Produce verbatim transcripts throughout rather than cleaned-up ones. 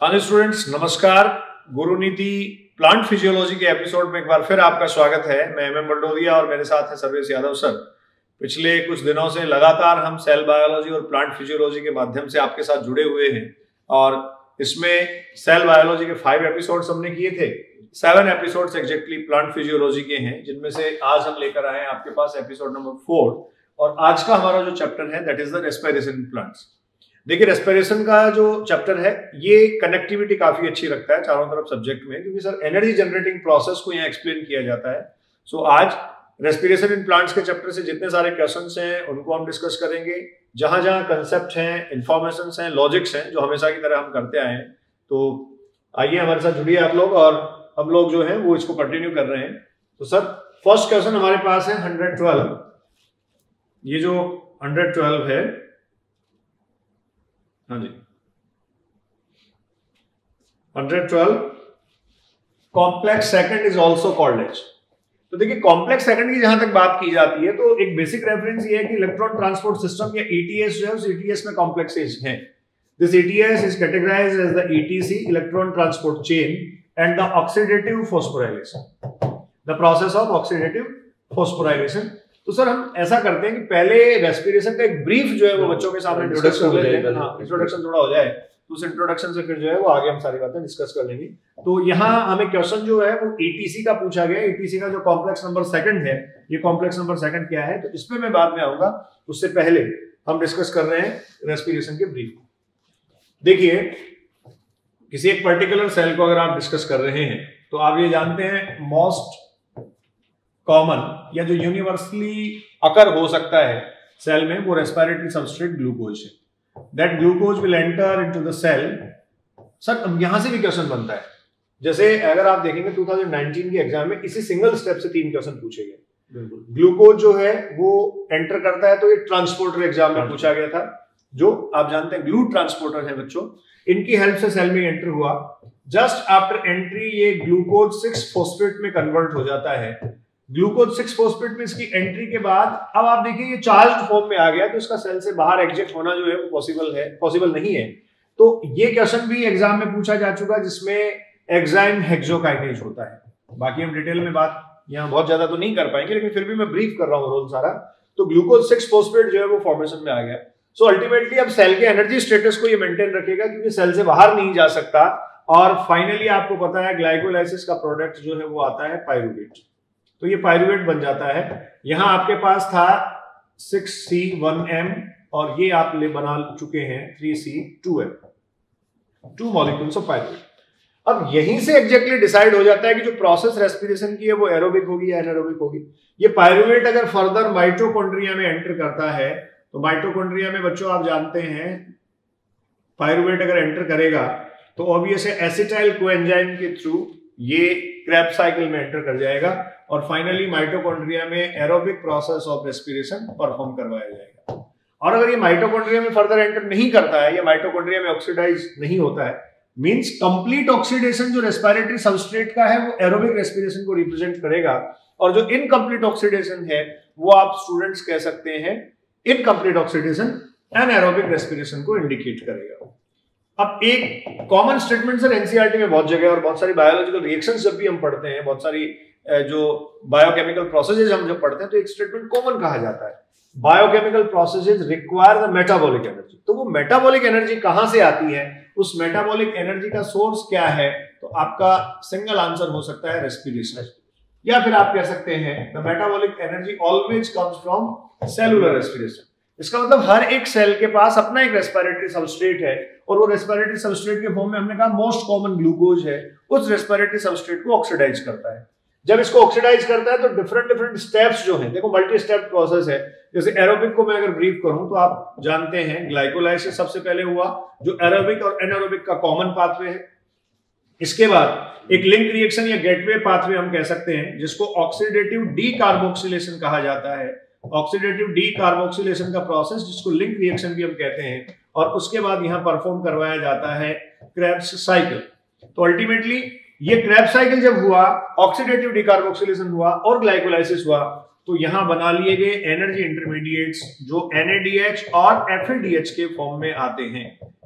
हाँ स्टूडेंट्स, नमस्कार। गुरु नीति प्लांट फिजियोलॉजी के एपिसोड में एक बार फिर आपका स्वागत है। मैं एम एम बलडोरिया और मेरे साथ है सर्वेश यादव सर। पिछले कुछ दिनों से लगातार हम सेल बायोलॉजी और प्लांट फिजियोलॉजी के माध्यम से आपके साथ जुड़े हुए हैं और इसमें सेल बायोलॉजी के फाइव एपिसोड्स हमने किए थे। Seven episodes exactly plant physiology के हैं, जिनमें से आज हम लेकर आए हैं आपके पास एपिसोड नंबर फोर। और आज का हमारा जो चैप्टर है that is the respiration in plants. देखिए, रेस्पिरेशन का जो चैप्टर है ये कनेक्टिविटी काफी अच्छी रखता है चारों तरफ सब्जेक्ट में, क्योंकि सर एनर्जी जनरेटिंग प्रोसेस को यहाँ एक्सप्लेन किया जाता है। सो so, आज रेस्पिरेशन इन प्लांट्स के चैप्टर से जितने सारे क्वेश्चंस हैं उनको हम डिस्कस करेंगे। जहां जहां कंसेप्ट हैं, इंफॉर्मेशन हैं, लॉजिक्स हैं, जो हमेशा की तरह हम करते आए हैं। तो आइए हमारे साथ जुड़िए आप लोग, और हम लोग जो है वो इसको कंटिन्यू कर रहे हैं। तो सर फर्स्ट क्वेश्चन हमारे पास है हंड्रेड ट्वेल्व। ये जो हंड्रेड ट्वेल्व है, हाँ जी, hundred twelve, complex second is also called as. तो देखिए, कॉम्प्लेक्स सेकंड की जहां तक बात की जाती है तो एक बेसिक रेफरेंस ये है कि इलेक्ट्रॉन ट्रांसपोर्ट सिस्टम या ईटीएस जो है उस ईटीएस में कॉम्प्लेक्स एज है। This ETS is categorised as the ETC, electron transport chain, and the oxidative phosphorylation, the process of oxidative phosphorylation. तो सर हम ऐसा करते हैं कि पहले रेस्पिरेशन का एक ब्रीफ जो है वो बच्चों के सामने डिस्कस कर लेते हैं। हाँ, इंट्रोडक्शन थोड़ा हो जाए तो उस इंट्रोडक्शन से फिर जो है वो आगे हम सारी बातें डिस्कस कर लेंगे। तो यहाँ हमें क्वेश्चन जो है वो ईटीसी का पूछा गया। ईटीसी का जो कॉम्प्लेक्स नंबर सेकंड है, ये कॉम्प्लेक्स नंबर सेकंड क्या है, तो इस पे मैं बाद में आऊंगा। उससे पहले हम डिस्कस कर रहे हैं रेस्पिरेशन के ब्रीफ को। देखिए, किसी एक पर्टिकुलर सेल को अगर आप डिस्कस कर रहे हैं तो आप ये जानते हैं मोस्ट कॉमन या जो यूनिवर्सली अकर हो सकता है सेल में, वो रेस्पिरेटरी सबस्ट्रेट ग्लूकोज है। That glucose will enter into the cell. Sir यहां से भी क्वेश्चन बनता है। जैसे अगर आप देखेंगे टू थाउजेंड नाइनटीन के एग्जाम में इसी सिंगल स्टेप से तीन क्वेश्चन पूछे गए। ग्लूकोज जो है वो एंटर करता है, तो ये ट्रांसपोर्टर एग्जाम में पूछा गया था, जो आप जानते हैं ग्लू ट्रांसपोर्टर है बच्चों। इनकी हेल्प से सेल में एंटर हुआ। जस्ट आफ्टर एंट्री ये ग्लूकोज सिक्स फॉस्फेट में कन्वर्ट हो जाता है। ग्लूकोज सिक्स फॉस्फेट में इसकी एंट्री के बाद अब आप देखिए ये चार्ज्ड फॉर्म में आ गया, तो इसका सेल से बाहर एग्जिट होना जो है वो पॉसिबल है पॉसिबल नहीं है। तो ये क्वेश्चन भी एग्जाम में पूछा जा चुका है, जिसमें एंजाइम हेक्सोकाइनेज होता है। बाकी हम डिटेल में बात यहाँ बहुत ज्यादा तो नहीं कर पाएंगे, लेकिन फिर भी मैं ब्रीफ कर रहा हूँ रोल सारा। तो ग्लूकोज सिक्स फॉस्फेट जो है वो फॉर्मेशन में आ गया। सो अल्टीमेटली अब सेल के एनर्जी स्टेटस को ये मेंटेन रखेगा, क्योंकि सेल से बाहर नहीं जा सकता। और फाइनली आपको पता है ग्लाइकोलाइसिस का प्रोडक्ट जो है वो आता है पायरुवेट। तो ये पायरुवेट बन जाता है। यहां आपके पास था सिक्स सी वन एम और ये आप ले बना चुके हैं three C two M, two molecules of pyruvate. अब यहीं से एग्जैक्टली डिसाइड हो जाता है कि जो प्रोसेस रेस्पिरेशन की है वो एरोबिक होगी या एनारोबिक होगी। ये पायरुवेट अगर फर्दर माइटोकॉन्ड्रिया में एंटर करता है, तो माइटोकॉन्ड्रिया में बच्चों आप जानते हैं पायरुवेट अगर एंटर करेगा तो ऑब्वियस है एसिटाइल कोएंजाइम के थ्रू ये क्रेब्स साइकिल में एंटर कर जाएगा और फाइनली माइटोकॉन्ड्रिया में aerobic process of respiration perform करवाया जाएगा। और अगर ये माइटोकॉन्ड्रिया में फर्दर एंटर नहीं करता है या माइटोकॉन्ड्रिया में ऑक्सीडाइज नहीं होता है, मींस कंप्लीट ऑक्सीडेशन जो रेस्पिरेटरी सबस्ट्रेट का है वो एरोबिक रेस्पिरेशन को रिप्रेजेंट करेगा। और जो इनकम्प्लीट ऑक्सीडेशन है वो आप स्टूडेंट्स कह सकते हैं इनकम्प्लीट ऑक्सीडेशन एनारोबिक रेस्पिरेशन को इंडिकेट करेगा। अब एक कॉमन स्टेटमेंट सर एनसीईआरटी में बहुत जगह और बहुत सारी बायोलॉजिकल रिएक्शंस जब भी हम पढ़ते हैं, बहुत सारी जो बायोकेमिकल प्रोसेसेस हम जब पढ़ते हैं, तो एक स्टेटमेंट कॉमन कहा जाता है, biochemical processes require the metabolic energy. तो वो मेटाबॉलिक एनर्जी कहां से आती है, उस मेटाबॉलिक एनर्जी का सोर्स क्या है, तो आपका सिंगल आंसर हो सकता है रेस्पिरेशन। या फिर आप कह सकते हैं the metabolic energy always comes from cellular respiration. इसका मतलब हर एक सेल के पास अपना एक रेस्पिरेटरी सबस्ट्रेट है, और वो रेस्पिरेटरी सबस्ट्रेट के फॉर्म में हमने कहा मोस्ट कॉमन ग्लूकोज है, उस रेस्पिरेटरी सबस्ट्रेट को ऑक्सीडाइज करता है। जब इसको ऑक्सीडाइज करता है तो डिफरेंट डिफरेंट स्टेप्स जो हैं, देखो मल्टी स्टेप प्रोसेस है। जैसे एरोबिक को मैं अगर ब्रीफ करूं तो आप जानते हैं ग्लाइकोलाइसिस सबसे पहले हुआ, जो एरोबिक और एनारोबिक का कॉमन पाथवे है। इसके बाद एक लिंक रिएक्शन या गेटवे पाथवे हम कह सकते हैं, जिसको ऑक्सीडेटिव डी कार्बोक्सिलेशन कहा जाता है। ऑक्सीडेटिव डी कार्बोक्सिलेशन का प्रोसेस, जिसको लिंक रिएक्शन भी हम कहते हैं, और उसके बाद यहां परफॉर्म करवाया जाता है क्रेब्स साइकिल। तो अल्टीमेटली ये क्रेब्स साइकिल जब हुआ, ऑक्सीडेटिव डीकार्बोक्सिलेशन हुआ और ग्लाइकोलाइसिस हुआ, तो यहां बना लिए गए एनर्जी इंटरमीडिएट्स जो एन ए डी एच और एफ ए डी एच के फॉर्म में आते हैं।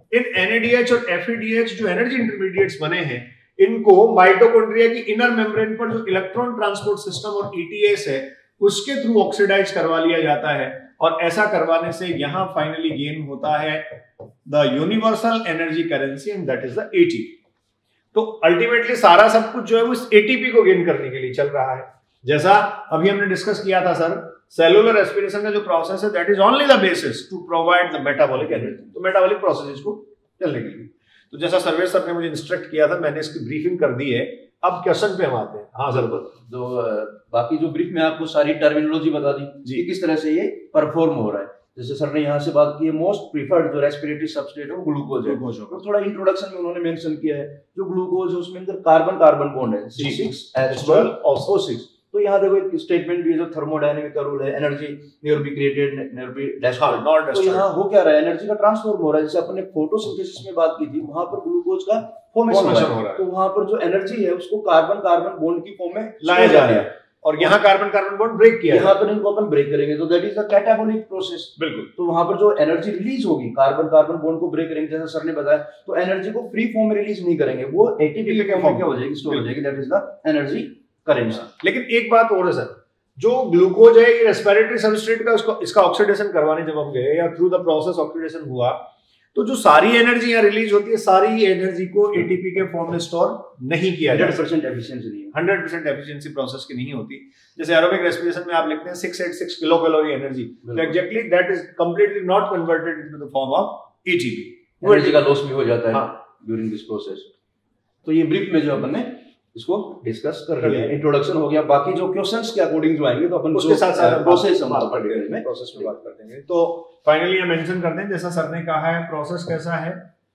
इन एनएडीएच और एफईडीएच जो एनर्जी इंटरमीडिएट्स बने हैं, इनको माइटोकॉन्ड्रिया की इनर मेम्ब्रेन पर जो इलेक्ट्रॉन ट्रांसपोर्ट सिस्टम और ईटीएस है उसके थ्रू ऑक्सीडाइज करवा लिया जाता है, और ऐसा करवाने से यहां फाइनली गेन होता है the universal energy currency and that is the ATP. तो अल्टीमेटली सारा सब कुछ जो है वो इस एटीपी को गेन करने के लिए चल रहा है। जैसा अभी हमने डिस्कस किया था सर, सेलुलर रेस्पिरेशन का जो प्रोसेस है that is only the basis to provide the metabolic energy. तो मेटाबॉलिक प्रोसेस को चलने के लिए, तो जैसा सर्वेश सर ने मुझे इंस्ट्रक्ट किया था, मैंने इसकी ब्रीफिंग कर दी है। अब क्वेश्चन पे हम आते हैं। हाँ सर, जो बाकी जो ब्रीफ में आपको सारी टर्मिनोलॉजी बता दी कि किस तरह से ये परफॉर्म हो रहा है। जैसे सर ने यहाँ से बात की है, मोस्ट प्रीफर्ड जो रेस्पिरेटरी सबस्ट्रेट है वो ग्लूकोज है। तो थोड़ा इंट्रोडक्शन में उन्होंने मेंशन किया है, जो ग्लूकोज है उसमें अंदर कार्बन कार्बन बॉन्ड है C six H twelve O six. तो यहाँ देखो एक स्टेटमेंट भी है जो थर्मोडायनेमिक का रूल है, energy neither be created neither be destroyed. Not तो यहाँ हो क्या रहा है, एनर्जी का ट्रांसफॉर्म हो रहा है। जैसे अपने फोटोसिंथेसिस में बात की थी, वहां पर ग्लूकोज का फॉर्मेशन हो रहा है, तो वहां पर जो एनर्जी है उसको कार्बन कार्बन बॉन्ड की फॉर्म में लाया जा रहा है, और यहाँ कार्बन कार्बन बॉन्ड ब्रेक किया, यहाँ पर इनको अपन ब्रेक करेंगे, तो that is the catabolic process. बिल्कुल। तो वहां पर जो एनर्जी रिलीज होगी, कार्बन कार्बन बॉन्ड को ब्रेक करेंगे, जैसा सर ने बताया, तो एनर्जी को फ्री फॉर्म में रिलीज नहीं करेंगे, वो एटीपी के फॉर्म में क्या हो जाएगी, स्टोर हो जाएगी, that is the energy currency. लेकिन एक बात और है सर, जो ग्लूकोज है ये रेस्पिरेटरी सबस्ट्रेट का उसको इसका ऑक्सीडेशन करवाने जब हम गए या थ्रू द प्रोसेस ऑक्सीडेशन हुआ, तो जो सारी एनर्जी यहाँ रिलीज होती है, सारी एनर्जी को एटीपी के फॉर्म में स्टोर नहीं किया जाता। हंड्रेड परसेंट एफिशिएंसी नहीं है, हंड्रेड परसेंट एफिशिएंसी प्रोसेस की नहीं होती। जैसे एरोबिक रेस्पिरेशन में आप लिखते हैं six eight six kilo calorie energy, तो exactly that is completely not converted into the form of ATP. Energy का लॉस भी हो जाता है ड्यूरिंग दिस प्रोसेस। तो ये ब्रीफ में जो अपन ने इसको डिस्कस कर लिया है, इंट्रोडक्शन हो गया। बाकी जो क्वेश्चंस के अकॉर्डिंग जो आएंगे तो अपन उसके साथ साथ प्रोसेस हम बात करेंगे, प्रोसेस में बात कर देंगे। तो फाइनली हम मेंशन कर दें, जैसा सर ने कहा है, प्रोसेस कैसा है,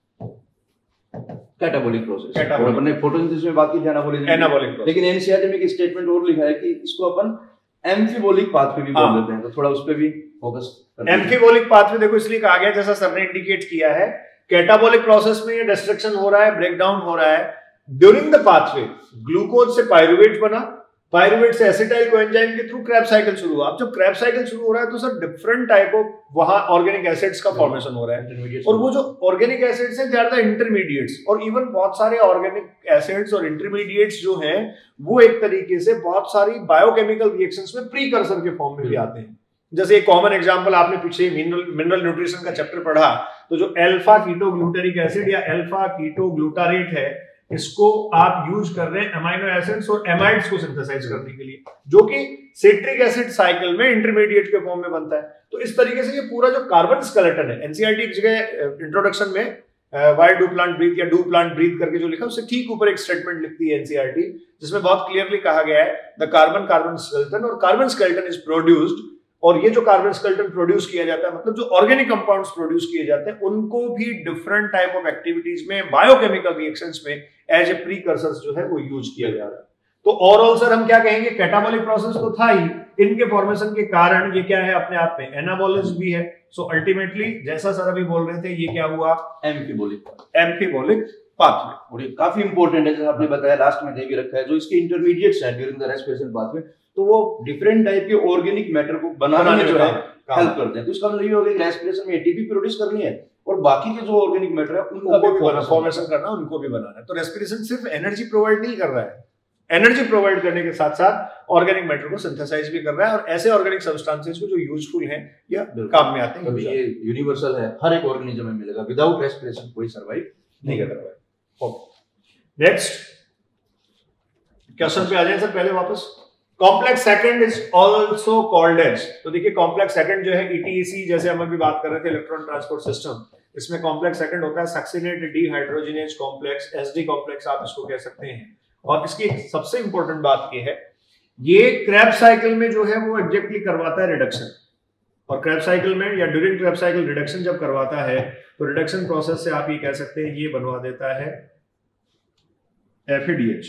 कैटाबोलिक प्रोसेस। और अपन ने फोटोसिंथेसिस में बात की एनाबोलिक एनाबोलिक, लेकिन एनसीईआरटी में एक स्टेटमेंट और लिखा है कि इसको अपन एम्फीबोलिक पाथवे भी बोल देते हैं, तो थोड़ा उस पे भी फोकस करते हैं। एम्फीबोलिक पाथवे देखो इसलिए कहा गया, जैसा सर ने इंडिकेट किया है, कैटाबोलिक प्रोसेस में ये डिस्ट्रक्शन हो रहा है, ब्रेकडाउन हो रहा है। ड्यूरिंग द पाथवे ग्लूकोज से पायरुवेट बना, पायरुवेट से एसिटाइल कोएंजाइम के थ्रू क्रैब साइकिल शुरू हुआ। अब जब क्रैब साइकिल शुरू हो रहा है तो सर डिफरेंट टाइप ऑफ वहां ऑर्गेनिक एसिड्स का फॉर्मेशन हो रहा है, और वो जो ऑर्गेनिक एसिड्स हैं दे आर द इंटरमीडिएट्स, और इवन बहुत सारे ऑर्गेनिक एसिड्स और इंटरमीडिएट्स जो हैं वो एक तरीके से बहुत सारी बायोकेमिकल रिएक्शंस में प्रीकर्सर के फॉर्म में भी आते हैं। जैसे एक कॉमन एग्जांपल आपने पीछे मिनरल मिनरल न्यूट्रिशन का चैप्टर पढ़ा, तो जो अल्फा कीटो ग्लूटारिक एसिड या अल्फा कीटो ग्लूटारेट है, इसको आप यूज कर रहे हैं अमीनो एसिड्स और एमाइड्स को सिंथेसाइज करने के लिए, जो कि सिट्रिक एसिड साइकिल में इंटरमीडिएट के फॉर्म में बनता है। तो इस तरीके से ये पूरा जो कार्बन स्केलेटन है, एनसीईआरटी की जगह इंट्रोडक्शन में व्हाई डू प्लांट ब्रीथ या डू प्लांट ब्रीथ करके जो लिखा, उससे ठीक ऊपर एक स्टेटमेंट लिखती है एनसीईआरटी, जिसमें बहुत क्लियरली कहा गया है द कार्बन कार्बन स्केलेटन, और कार्बन स्केलेटन इज प्रोड्यूस्ड, और ये जो कार्बन स्केलेटन प्रोड्यूस किया जाता है, मतलब जो ऑर्गेनिक कंपाउंड्स प्रोड्यूस किए जाते हैं, उनको भी डिफरेंट टाइप ऑफ एक्टिविटीज में, बायोकेमिकल रिएक्शंस में एज ए प्रीकर्सर्स जो है वो यूज किया जा रहा है। तो ओवरऑल सर हम क्या कहेंगे, कैटाबोलिक प्रोसेस तो था ही, इनके फॉर्मेशन के कारण ये क्या है, अपने आप में एनाबोलिज्म भी है। सो अल्टीमेटली जैसा सर अभी बोल रहे थे, ये क्या हुआ, एम्फीबोलिक एम्फीबोलिक पाथवे। और ये काफी इंपॉर्टेंट है, जैसे आपने बताया लास्ट में दे भी रखा है, जो इसके इंटरमीडिएट्स हैं ड्यूरिंग द रेस्पिरेशन पाथवे, तो वो डिफरेंट टाइप के ऑर्गेनिक मैटर को बनाने में जो है हेल्प करते हैं। तो इसका मतलब ये हो गया कि रेस्पिरेशन में एटीपी प्रोड्यूस करनी है, और बाकी के जो ऑर्गेनिक मैटर है उनको भी फॉर्मेशन करना, उनको भी बनाना है। तो रेस्पिरेशन सिर्फ एनर्जी प्रोवाइड नहीं कर रहा है, एनर्जी प्रोवाइड करने के साथ साथ ऑर्गेनिक मैटर को सिंथेसाइज भी कर रहा है, और ऐसे ऑर्गेनिक सब्सटेंसेस को जो यूजफुल हैं या काम में आते हैं, ये यूनिवर्सल है, हर एक ऑर्गेनिज्म में मिलेगा, विदाउट रेस्पिरेशन कोई सर्वाइव नहीं कर रहा है। ओके, नेक्स्ट क्वेश्चन पे आ जाए सर, पहले वापस। Complex second is also called as, तो देखिए कॉम्प्लेक्स सेकंड जो है ईटीसी, जैसे हम अभी बात कर रहे थे इलेक्ट्रॉन ट्रांसपोर्ट सिस्टम, इसमें कॉम्प्लेक्स सेकंड होता है succinate dehydrogenase complex, SD complex आप इसको कह सकते हैं। और इसकी सबसे इंपॉर्टेंट बात ये है, ये क्रैब साइकिल में जो है वो एग्जैक्टली करवाता है रिडक्शन, और क्रैब साइकिल में या ड्यूरिंग क्रैब साइकिल रिडक्शन जब करवाता है, तो रिडक्शन प्रोसेस से आप ये कह सकते हैं ये बनवा देता है एफईडीएच,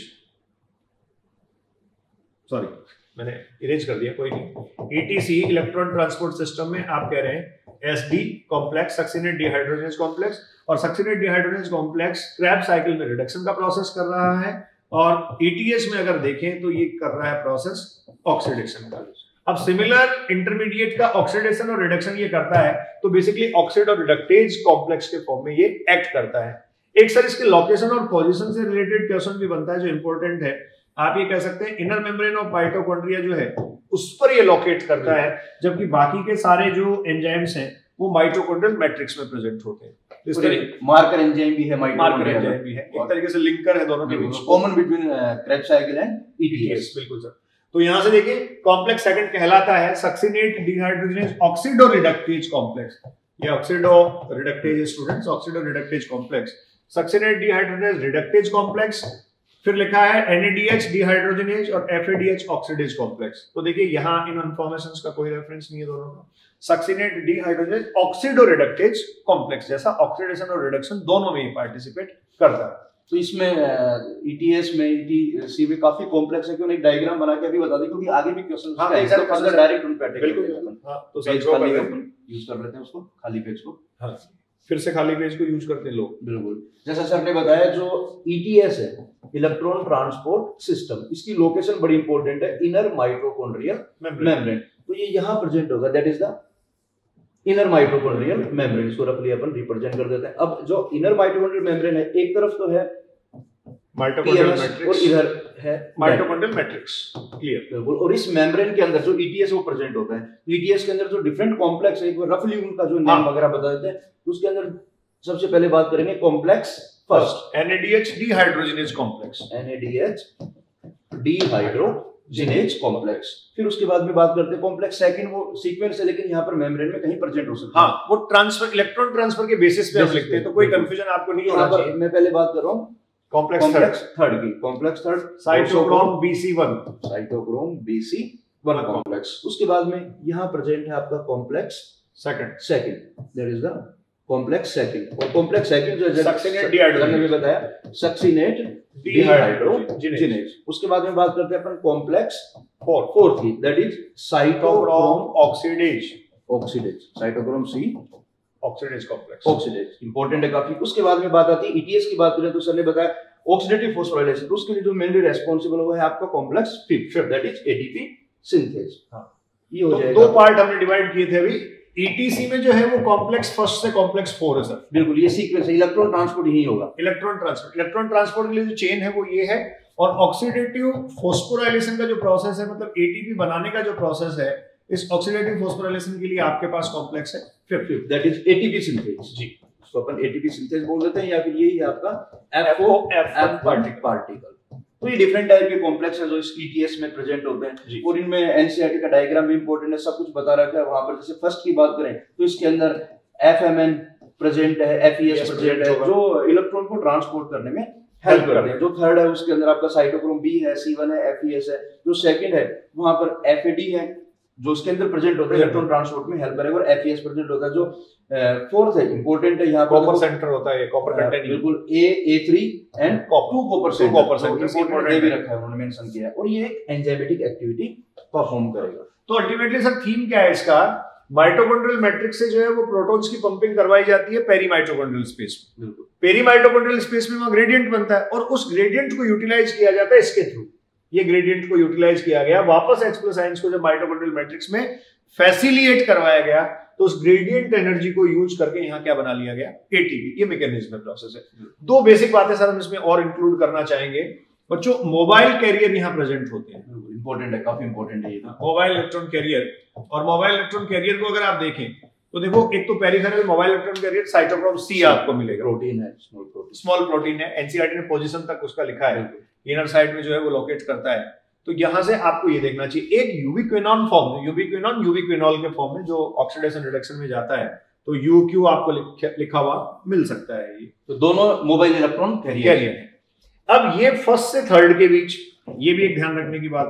सॉरी मैंने इरेज कर दिया, कोई नहीं, ईटीसी इलेक्ट्रॉन ट्रांसपोर्ट सिस्टम में आप कह रहे हैं SD complex, succinate dehydrogenase complex, और succinate dehydrogenase complex Krebs cycle में रिडक्शन का प्रोसेस कर रहा है, और ईटीएस में अगर देखें तो ये कर रहा है प्रोसेस ऑक्सीडेशन का। अब सिमिलर इंटरमीडिएट का ऑक्सीडेशन और रिडक्शन ये करता है, तो बेसिकली ऑक्सीड और रिडक्टेज कॉम्प्लेक्स के फॉर्म में ये एक्ट करता है। एक सर इसके लोकेशन और पोजीशन से रिलेटेड क्वेश्चन भी बनता है जो इंपॉर्टेंट है। आप ये कह सकते हैं इनर मेम्ब्रेन ऑफ माइटोकॉन्ड्रिया जो है उस पर ये लोकेट करता है, जबकि बाकी के सारे जो एंजाइम्स हैं वो माइटोकॉन्ड्रियल मैट्रिक्स में प्रेजेंट होते हैं। इस तरह मार्कर एंजाइम भी है, मार्कर एंजाइम भी है, एक तरीके से लिंकर है दोनों के बीच, common between Krebs cycle and ETS. बिल्कुल सर। तो यहां से देखिए कॉम्प्लेक्स सेकंड कहलाता है succinate dehydrogenase oxido reductase complex. ये oxido reductase students, oxido reductase complex, succinate dehydrogenase reductase complex, फिर लिखा है एनएडीएच डिहाइड्रोजनेज और एफएडीएच ऑक्सीडेज कॉम्प्लेक्स। तो देखिए यहां इन इन्फॉर्मेशंस का कोई रेफरेंस नहीं है दोनों का। Succinate dehydrogenase oxido reductase complex जैसा ऑक्सीडेशन और रिडक्शन दोनों में ही पार्टिसिपेट करता है। तो इसमें ईटीएस में ईटीसी में काफी कॉम्प्लेक्स है, क्यों एक डायग्राम बना के अभी बता दें, क्योंकि आगे भी क्वेश्चन हाँ, है तो फर्दर डायरेक्ट उन पे अटैक बिल्कुल करेंगे अपन। हां तो पेज सर खाली यूज कर लेते हैं उसको, खाली पेज को। हां फिर से खाली पेज को यूज करते हैं लोग। बिल्कुल, जैसा सर ने बताया जो ईटीएस है इलेक्ट्रॉन ट्रांसपोर्ट सिस्टम, इसकी लोकेशन बड़ी इंपॉर्टेंट है, इनर माइटोकॉन्ड्रियल मेम्ब्रेन। तो ये यहाँ प्रेजेंट होगा, that is the inner mitochondrial membrane. इसको रफली अपन रिप्रेजेंट कर देते हैं। अब जो इनर माइटोकॉन्ड्रियल मेम्ब्रेन है, एक तरफ तो है माइटोकॉन्ड्रियल मैट्रिक्स और इधर है माइटोकॉन्ड्रियल मैट्रिक्स, क्लियर। बिल्कुल, और इस मेम्ब्रेन के अंदर जो ईटीएस वो प्रेजेंट होता है। ईटीएस के अंदर जो डिफरेंट कॉम्प्लेक्स है, एक बार रफली उनका जो नाम वगैरह बता देते हैं। उसके अंदर सबसे पहले बात करेंगे complex first, NADH dehydrogenase complex, NADH dehydrogenase complex. फिर उसके बाद में बात करते हैं कॉम्प्लेक्स सेकंड, वो सीक्वेंस है लेकिन यहाँ पर मेम्ब्रेन में कहीं प्रेजेंट हो सकता है। हाँ, वो ट्रांसफर इलेक्ट्रॉन ट्रांसफर के बेसिस पे हम लिखते हैं, तो कोई कंफ्यूजन आपको नहीं होना चाहिए। मैं पहले बात कर रहा हूँ कॉम्प्लेक्स थर्ड की, complex third cytochrome BC one, cytochrome BC one complex. उसके बाद में यहाँ प्रेजेंट है आपका complex second second, that is the complex second. और कॉम्प्लेक्स सेकंड जो है सक्सिनेट डिहाइड्रोजनेज मैंने बताया, सक्सिनेट डिहाइड्रोजनेज। उसके बाद में बात करते हैं अपन कॉम्प्लेक्स फोर्थ फोर्थ की, that is cytochrome oxidase oxidase, cytochrome C oxidase complex, oxidase important है काफी। उसके बाद में बात आती है ईटीएस की बात करें तो सर ने बताया ऑक्सीडेटिव फॉस्फोराइलेशन, तो उसके लिए जो मेनली रिस्पांसिबल है आपका complex fifth, that is ATP synthase. हां, ये हो जाएगा। दो पार्ट हमने डिवाइड किए थे अभी। ईटीसी में जो है वो कॉम्प्लेक्स फर्स्ट से कॉम्प्लेक्स फोर है सर। बिल्कुल, ये सीक्वेंस है, इलेक्ट्रॉन ट्रांसपोर्ट यही होगा। इलेक्ट्रॉन ट्रांसपोर्ट इलेक्ट्रॉन ट्रांसपोर्ट के लिए जो चेन है वो ये है, और ऑक्सीडेटिव फॉस्फोराइलेशन का जो प्रोसेस है, मतलब एटीपी बनाने का जो प्रोसेस है, इस ऑक्सीडेटिव फॉस्फोराइलेशन के लिए आपके पास कॉम्प्लेक्स है fifth, that is ATP synthase. जी, इसको अपन एटीपी सिंथेज बोल देते हैं, या फिर यही है आपका F O F one particle. तो ये डिफरेंट टाइप के कॉम्प्लेक्स है जो इस ईटीएस में प्रेजेंट होते हैं, और इनमें एनसीईआरटी का डायग्राम भी इंपॉर्टेंट है, सब कुछ बता रखा है वहां पर। जैसे फर्स्ट की बात करें तो इसके अंदर एफएमएन प्रेजेंट है, एफईएस प्रेजेंट है, जो इलेक्ट्रॉन को ट्रांसपोर्ट करने में हेल्प करते हैं। जो थर्ड है उसके अंदर आपका साइटोक्रोम बी है, सी वन है, एफईएस है। जो सेकंड है वहां पर एफएडी है, जो उसके अंदर प्रेजेंट होता है, इलेक्ट्रॉन ट्रांसपोर्ट में हेल्प करेगा, और एफईएस प्रेजेंट होता है। जो फोर्थ है इंपॉर्टेंट है, यहाँ पर कॉपर सेंटर होता है, कॉपर कंटेनिंग, बिल्कुल A A three and two copper centre, copper centre important भी रखा है, उन्होंने मेंशन किया है, और ये एक एंजाइमेटिक एक्टिविटी परफॉर्म करेगा। तो अल्टीमेटली सर थीम क्या है इसका? माइटोकॉन्ड्रियल मैट्रिक्स से जो है वो प्रोटॉन्स की पंपिंग करवाई जाती है पेरी माइटोकॉन्ड्रियल स्पेस में। बिल्कुल, पेरी माइटोकॉन्ड्रियल स्पेस में वहां ग्रेडियंट बनता है, और उस ग्रेडियंट को यूटिलाइज किया जाता है इसके थ्रू। ये ग्रेडियंट को यूटिलाइज किया गया, वापस H प्लस आयंस को जब माइटोकॉन्ड्रियल मैट्रिक्स में फैसिलिटेट करवाया गया, तो उस ग्रेडियंट एनर्जी को यूज करके यहाँ क्या बना लिया गया? एटीपी। ये मैकेनिज्म प्रोसेस है। दो बेसिक बातें सर हम इसमें और इंक्लूड करना चाहेंगे। बच्चों, मोबाइल कैरियर यहाँ प्रेजेंट होते हैं, इंपॉर्टेंट है, काफी इंपॉर्टेंट है ये। मोबाइल इलेक्ट्रॉन कैरियर, और मोबाइल इलेक्ट्रॉन कैरियर को अगर आप देखें तो देखो, एक तो peripheral mobile electron carrier cytochrome C आपको मिलेगा, प्रोटीन है, स्मॉल प्रोटीन, स्मॉल प्रोटीन है। एनसीईआरटी ने पोजीशन तक उसका लिखा है, इनर साइड में जो है वो लोकेट करता है। तो यहां से आपको ये देखना चाहिए, एक यूबिक्विनॉन फॉर्म, यूबिक्विनॉन यूबिक्विनॉल के फॉर्म में जो ऑक्सीडेशन रिडक्शन में जाता है, तो यूक्यू आपको लिखा हुआ मिल सकता है। ये तो दोनों मोबाइल इलेक्ट्रॉन कैरियर है। अब ये फर्स्ट से थर्ड के बीच, ये भी एक ध्यान रखने की बात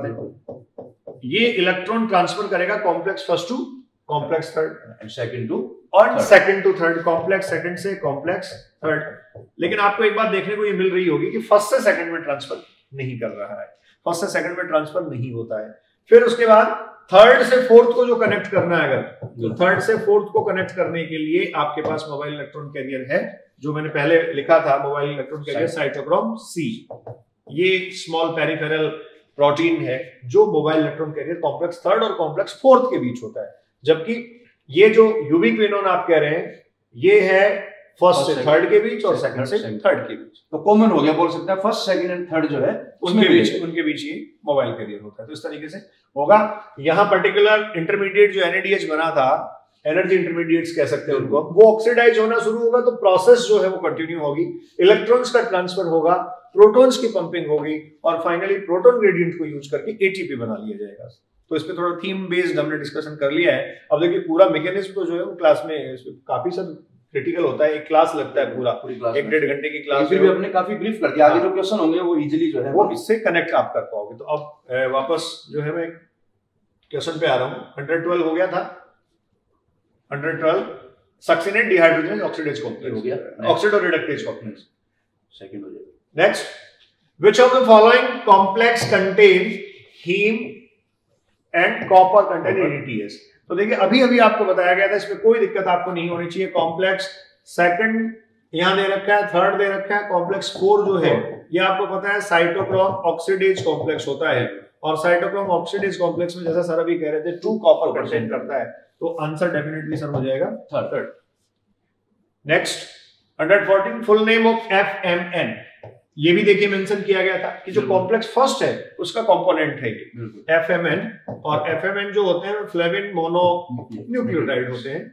है, ये इलेक्ट्रॉन ट्रांसफर करेगा complex first to complex third and second to और second to third, complex second से कॉम्प्लेक्स थर्ड। लेकिन आपको एक बात देखने को ये मिल रही होगी कि फर्स्ट से सेकंड में ट्रांसफर नहीं कर रहा है, फर्स्ट से सेकंड में ट्रांसफर नहीं होता है। फिर उसके बाद थर्ड से फोर्थ को जो कनेक्ट करना है, अगर तो थर्ड से फोर्थ को कनेक्ट करने के लिए आपके पास मोबाइल इलेक्ट्रॉन कैरियर है, जो मैंने पहले लिखा था, mobile electron carrier cytochrome C. ये स्मॉल पेरिफेरल प्रोटीन है जो mobile electron carrier complex third और कॉम्प्लेक्स फोर्थ के बीच होता है, जबकि ये जो यूबिक्विनोन आप कह रहे हैं ये है फर्स्ट से थर्ड के बीच और सेकंड से थर्ड के बीच। तो कॉमन हो गया, बोल सकते हैं फर्स्ट सेकंड एंड थर्ड जो है उनके बीच उनके बीच ये मोबाइल कैरियर होता है। तो इस तरीके से होगा। यहाँ पर्टिकुलर इंटरमीडिएट जो एनएडीएच बना था, एनर्जी इंटरमीडिएट्स कह सकते हैं उनको, वो ऑक्सीडाइज होना शुरू होगा तो प्रोसेस जो है वो कंटिन्यू होगी, इलेक्ट्रॉन्स का ट्रांसफर होगा, प्रोटॉन्स की पंपिंग होगी और फाइनली प्रोटॉन ग्रेडियंट को यूज करके एटीपी बना लिया जाएगा। तो इस पे थोड़ा थीम बेस्ड हमने डिस्कशन कर लिया है। अब देखिए पूरा मैकेनिज्म तो जो है वो क्लास में काफी सब क्रिटिकल होता है, एक क्लास लगता है पूरा, एक डेढ़ घंटे की क्लास, फिर भी हमने काफी ब्रीफ कर दिया। आगे जो क्वेश्चन होंगे वो इजीली जो है वो इससे कनेक्ट आप कर पाओगे। तो अब वापस जो है मैं क्वेश्चन पे आ रहा हूँ। हंड्रेड ट्वेल्व हो गया था, hundred twelve succinate dehydrogen oxidase complex हो गया, ऑक्सीडो रिडक्टेज कॉम्प्लेक्स सेकंड हो जाएगा। Next, which of the following complex contain haem and copper contain एडीटीएस। तो देखिए अभी अभी आपको बताया गया था, इसमें कोई दिक्कत आपको नहीं होनी चाहिए। कॉम्प्लेक्स सेकंड यहां दे रखा है, थर्ड दे रखा है, कॉम्प्लेक्स फोर जो है ये आपको पता है साइटोक्रोम ऑक्सीडेज कॉम्प्लेक्स होता है और साइटोक्रोम ऑक्सीडेज कॉम्प्लेक्स में जैसा सर अभी कह रहे थे टू कॉपर कंटेन करता है, तो आंसर डेफिनेटली सर हो जाएगा third. Next, hundred fourteen full name of FMN. ये भी देखिए मेंशन किया गया था कि जो कॉम्प्लेक्स फर्स्ट है उसका कंपोनेंट है ये एफएमएन, और एफएमएन जो होते हैं फ्लेविन मोनो न्यूक्लियोटाइड होते हैं।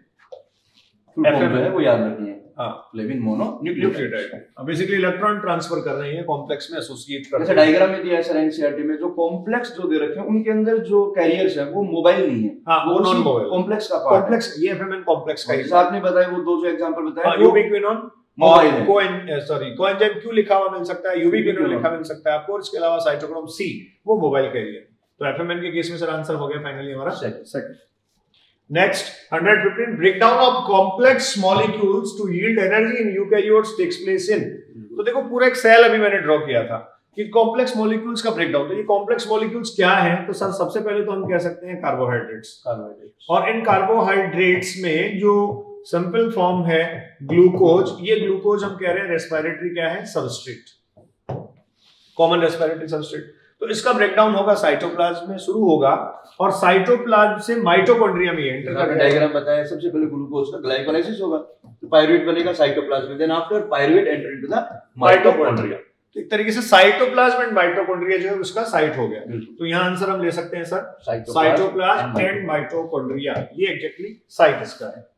एफएमएन है वो याद रखिए, हां फ्लेविन मोनो न्यूक्लियोटाइड। अब बेसिकली इलेक्ट्रॉन ट्रांसफर कर रहे हैं कॉम्प्लेक्स में एसोसिएट कर, जैसे डायग्राम में दिया है सर एनसीईआरटी में, जो कॉम्प्लेक्स जो दे रखे हैं उनके अंदर जो कैरियर्स है वो मोबाइल नहीं है। हां वो नॉन मोबाइल कॉम्प्लेक्स का पार्ट, कॉम्प्लेक्स ये एफएमएन कॉम्प्लेक्स का जैसे आपने बताया वो दो जो एग्जांपल बताया यूबिक्विनोन मोबाइल है, कोएन सॉरी कोएंजाइम क्यू लिखा हुआ मिल सकता है, यूबिक्विनोन लिखा मिल सकता है आपको, और इसके अलावा साइटोक्रोम सी वो मोबाइल कैरियर। तो एफएमएन के केस में सर आंसर हो गया फाइनली हमारा second. Next, hundred fifteen breakdown of complex molecules to yield energy in eukaryotes takes place in. तो देखो पूरा एक सेल अभी मैंने ड्रॉ किया था कि कॉम्प्लेक्स मॉलिक्यूल्स का ब्रेकडाउन। तो ये कॉम्प्लेक्स मॉलिक्यूल्स क्या है, तो सर सबसे पहले तो हम कह सकते हैं कार्बोहाइड्रेट्स कार्बोहाइड्रेट्स और इन कार्बोहाइड्रेट्स में जो सिंपल फॉर्म है ग्लूकोज, ये ग्लूकोज हम कह रहे हैं रेस्पिरेटरी क्या है सबस्ट्रेट, कॉमन रेस्पिरेटरी सबस्ट्रेट। तो इसका ब्रेकडाउन होगा साइटोप्लाज्म में शुरू होगा और साइटोप्लाज्म से माइटोकॉन्ड्रिया में एंटर करेगा। डायग्राम बताया सबसे पहले ग्लूकोज का ग्लाइकोलाइसिस होगा, तो पायरुवेट बनेगा साइटोप्लाज्म में, then after pyruvate enter into the mitochondria. तो एक तरीके से साइटोप्लाज्म एंड माइटोकॉन्ड्रिया जो है उसका साइट हो गया। तो यहाँ आंसर हम ले सकते हैं सर साइटोप्लाज्म एंड माइटोकॉन्ड्रिया, ये एग्जैक्टली साइट इसका है।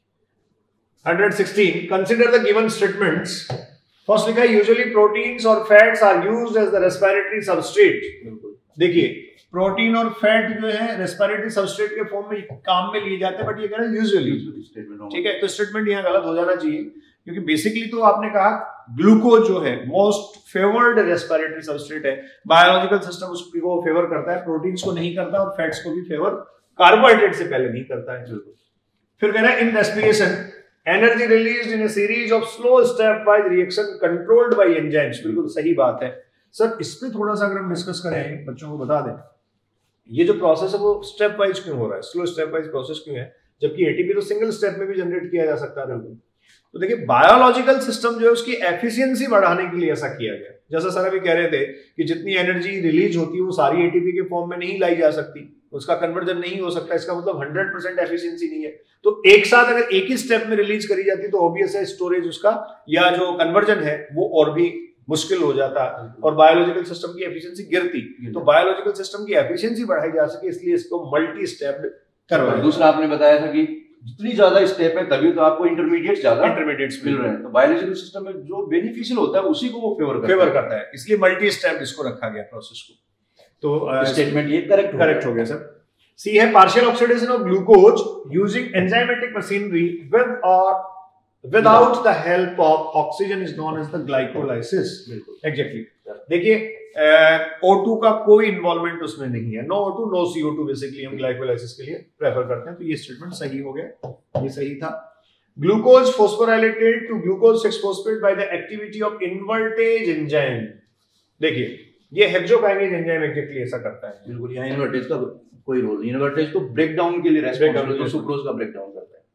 Hundred sixteen consider the given statements. First लिखा है यूजुअली प्रोटीन्स और fats are used as the respiratory substrate. देखिए प्रोटीन और फैट जो है रेस्पिरेटरी सबस्ट्रेट के फॉर्म में काम में लिए जाते हैं, बट ये कह रहे हैं यूजुअली, ठीक है। तो स्टेटमेंट यहाँ गलत हो जाना चाहिए क्योंकि बेसिकली तो आपने कहा ग्लूकोज जो है मोस्ट फेवर्ड रेस्पिरेटरी सबस्ट्रेट है, बायोलॉजिकल सिस्टम उसको फेवर करता है, प्रोटीन्स को नहीं करता और फैट्स को भी फेवर कार्बोहाइड्रेट से पहले नहीं करता है। फिर कह रहा है in respiration energy released in a series of slow stepwise reaction controlled by enzymes. बिल्कुल सही बात है सर। इस पे थोड़ा सा अगर हम डिस्कस करें, बच्चों को बता दें ये जो प्रोसेस है वो स्टेप वाइज क्यों हो रहा है, स्लो स्टेप वाइज प्रोसेस क्यों है, जबकि एटीपी तो सिंगल स्टेप में भी जनरेट किया जा सकता है। तो देखिए बायोलॉजिकल सिस्टम जो है उसकी एफिशिएंसी बढ़ाने के लिए ऐसा किया गया। जैसा सर अभी कह रहे थे कि जितनी एनर्जी रिलीज होती है वो सारी एटीपी के फॉर्म में नहीं लाई जा सकती, उसका कन्वर्जन नहीं हो सकता, इसका मतलब हंड्रेड परसेंट एफिशिएंसी नहीं है। तो एक साथ अगर एक ही स्टेप में रिलीज करी जाती तो ऑब्वियस है स्टोरेज उसका या जो कन्वर्जन है वो और भी मुश्किल हो जाता और बायोलॉजिकल सिस्टम की एफिशिएंसी गिरती। तो बायोलॉजिकल सिस्टम की एफिशिएंसी बढ़ाई जा सके इसलिए इसको मल्टी स्टेप्ड करवाया। दूसरा आपने बताया था कि जितनी ज्यादा स्टेप है तभी तो आपको इंटरमीडिएट ज्यादा इंटरमीडिएट्स मिल रहे हैं। तो बायोलॉजिकल सिस्टम में जो बेनिफिशियल होता है उसी को वो फेवर करता फेवर करता है, इसलिए मल्टी स्टेप इसको रखा गया प्रोसेस को। तो स्टेटमेंट ये करेक्ट करेक्ट हो गया सर। सी है partial oxidation of glucose using enzymatic machinery with और without the help of oxygen is known as the glycolysis. Exactly देखिए ओ टू का कोई इन्वॉल्वमेंट उसमें नहीं है, no O two no C O two basically हम glycolysis के लिए प्रेफर करते हैं। तो ये स्टेटमेंट सही हो गया, ये सही था। Glucose phosphorylated to glucose six phosphate by the activity of invertase enzyme. देखिए ये हेक्सोकाइनेज एंजाइम एग्जैक्टली ऐसा करता है। बिल्कुल, यहाँ इन्वर्टेज का कोई रोल नहीं, इन्वर्टेज तो ब्रेकडाउन के लिए रेस्पॉन्सिबल है, तो सुक्रोज का ब्रेकडाउन करता है।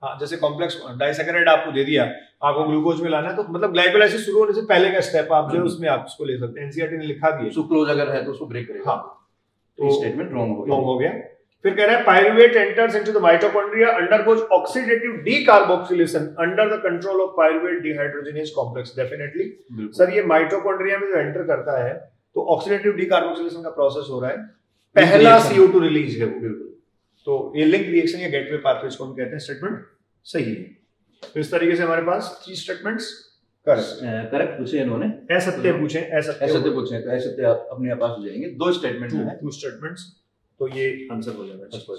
हाँ, जैसे कॉम्प्लेक्स डाइसैकेराइड आपको दे दिया, आपको ग्लूकोज में लाना है, तो मतलब ग्लाइकोलाइसिस शुरू होने से पहले का स्टेप आप जो है उसमें आप उसको ले सकते हैं। एनसीईआरटी ने लिखा भी है, सुक्रोज अगर है तो उसको ब्रेक करेगा। हाँ, तो स्टेटमेंट रॉन्ग हो गया रॉन्ग हो गया। फिर कह रहा है pyruvate enters into the mitochondria undergoes oxidative decarboxylation under the control of pyruvate dehydrogenase complex. Definitely sir, ये माइटोकॉन्ड्रिया में जो एंटर करता है तो ऑक्सीडेटिव डीकार्बोक्सिलेशन का प्रोसेस हो रहा है, पहला सी ओ टू रिलीज है वो। बिल्कुल, तो ये लिंक रिएक्शन या गेटवे पाथवे इसको हम कहते हैं। स्टेटमेंट सही है। तो इस तरीके से हमारे पास थ्री स्टेटमेंट्स करेक्ट करेक्ट पूछे इन्होंने, असत्य पूछे, असत्य असत्य पूछे तो असत्य आप अपने आप पास हो जाएंगे। दो स्टेटमेंट है, टू स्टेटमेंट्स, तो ये आंसर हो जाएगा।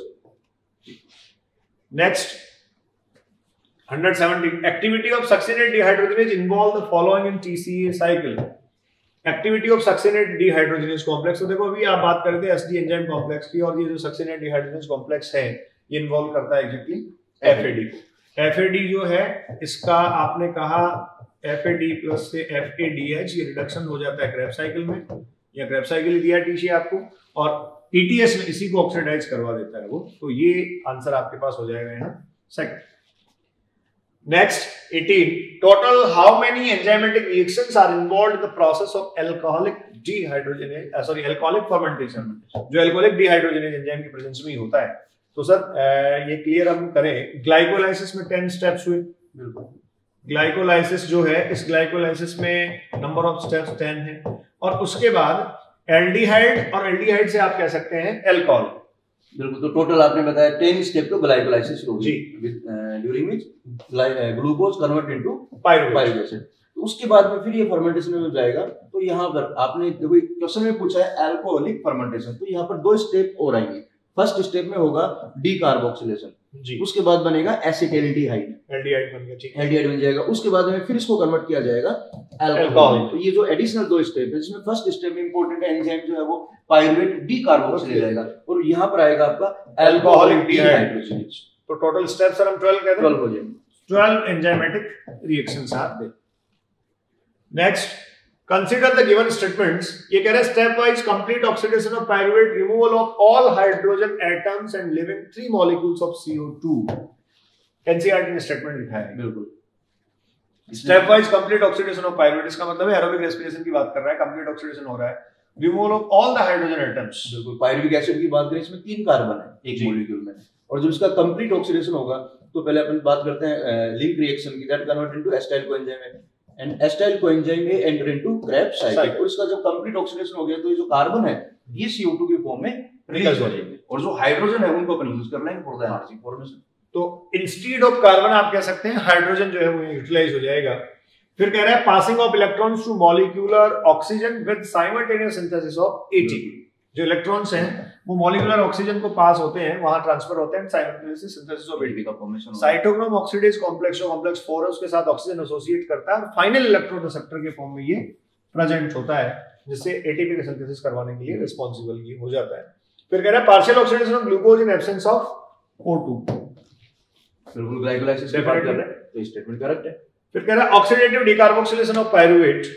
Next hundred seventy, activity of succinate dehydrogenase involve the following in TCA cycle. Activity of succinate dehydrogenase complex, तो देखो अभी आप बात कर रहे थे एसडी एंजाइम कॉम्प्लेक्स की, और ये जो सक्सिनेट डिहाइड्रोजनेज कॉम्प्लेक्स है ये इन्वॉल्व करता है एग्जैक्टली एफएडी को। एफएडी जो है इसका आपने कहा एफएडी प्लस से एफएडीएच, ये रिडक्शन हो जाता है क्रेब्स साइकिल में, या क्रेब्स साइकिल दिया टीसी आपको, और ईटीएस में इसी को ऑक्सीडाइज करवा देता है वो। तो ये आंसर आपके पास हो जाएगा यहाँ second. Next eighteen, total how many enzymatic reactions are involved in the process of alcoholic dehydrogenase, sorry alcoholic fermentation, जो अल्कोहलिक डिहाइड्रोजनेज एंजाइम की प्रेजेंस में ही होता है। तो सर ये क्लियर हम करें, ग्लाइकोलाइसिस में टेन स्टेप्स हुए। बिल्कुल, ग्लाइकोलाइसिस जो है, इस ग्लाइकोलाइसिस में नंबर ऑफ स्टेप्स टेन है, और उसके बाद एल्डिहाइड, और एल्डिहाइड से आप कह सकते हैं अल्कोहल। बिल्कुल, तो टोटल आपने बताया टेन स्टेप तो ग्लाइकोलाइसिस होगी, during which glucose convert into pyruvate acid. तो उसके बाद में फिर ये फर्मेंटेशन में जाएगा। तो यहाँ पर आपने देखो क्वेश्चन में पूछा है अल्कोहलिक फर्मेंटेशन, तो यहाँ पर दो स्टेप और आएंगे। फर्स्ट स्टेप में होगा डीकार्बोक्सिलेशन, उसके बाद बनेगा एसिटाइलडिहाइड, एल्डिहाइड बन गया, ठीक है, एल्डिहाइड बन जाएगा। उसके बाद में फिर इसको कन्वर्ट किया जाएगा अल्कोहल। तो ये जो एडिशनल दो स्टेप है, जिसमें फर्स्ट स्टेप में इंपॉर्टेंट एंजाइम जो है वो पाइरुवेट डीकार्बोक्सिल ले जाएगा, और यहाँ पर आएगा आपका अल्कोहलिक डिहाइड्रोजनेज। तो टोटल स्टेप्स हम ट्वेल्व कहते हैं, ट्वेल्व हो जाएंगे, twelve enzymatic reactions are there. Next, consider the given statements. ये कह रहा है step wise complete oxidation of pyruvate, removal of all hydrogen atoms and leaving three molecules of C O two. NCERT ने statement लिखा है। बिल्कुल, step wise complete oxidation of pyruvate, इसका मतलब है एरोबिक रेस्पिरेशन की बात कर रहा है, कंप्लीट ऑक्सीडेशन हो रहा है, removal of all the hydrogen atoms. बिल्कुल, पाइरुविक एसिड की बात करें, इसमें तीन कार्बन है एक मॉलिक्यूल में, और जब इसका कंप्लीट ऑक्सीडेशन होगा तो पहले अपन बात करते हैं लिंक रिएक्शन की, that convert into acetyl coenzyme and acetyl coenzyme में एंटर इनटू क्रेब्स साइकिल। और इसका जब कंप्लीट ऑक्सीडेशन हो गया तो ये जो कार्बन है ये सी ओ टू के फॉर्म में रिलीज हो जाएंगे, और जो हाइड्रोजन है उनको अपन यूज कर लेंगे फॉर द एनर्जी फॉर्मेशन। तो इंस्टेड ऑफ कार्बन आप कह सकते हैं हाइड्रोजन जो है वो यूटिलाइज हो जाएगा। फिर कह रहा है passing of electrons to molecular oxygen with simultaneous synthesis of ATP. जो इलेक्ट्रॉन्स हैं वो मॉलिक्यूलर ऑक्सीजन को पास होते हैं, वहां ट्रांसफर होते हैं, साइमल्टेनियस सिंथेसिस ऑफ एटीपी का फॉर्मेशन। साइटोक्रोम ऑक्सीडेज कॉम्प्लेक्स, जो कॉम्प्लेक्स फोर है उसके साथ ऑक्सीजन एसोसिएट करता है, और फाइनल इलेक्ट्रॉन रिसेप्टर के फॉर्म में ये प्रेजेंट होता है, जिससे एटीपी का सिंथेसिस करवाने के लिए रिस्पांसिबल ये हो जाता है। फिर कह रहा है partial oxidation of glucose in absence of O two. बिल्कुल, ग्लाइकोलाइसिस की बात कर रहे हैं, तो स्टेटमेंट करेक्ट है। फिर कह रहा है oxidative decarboxylation of pyruvate.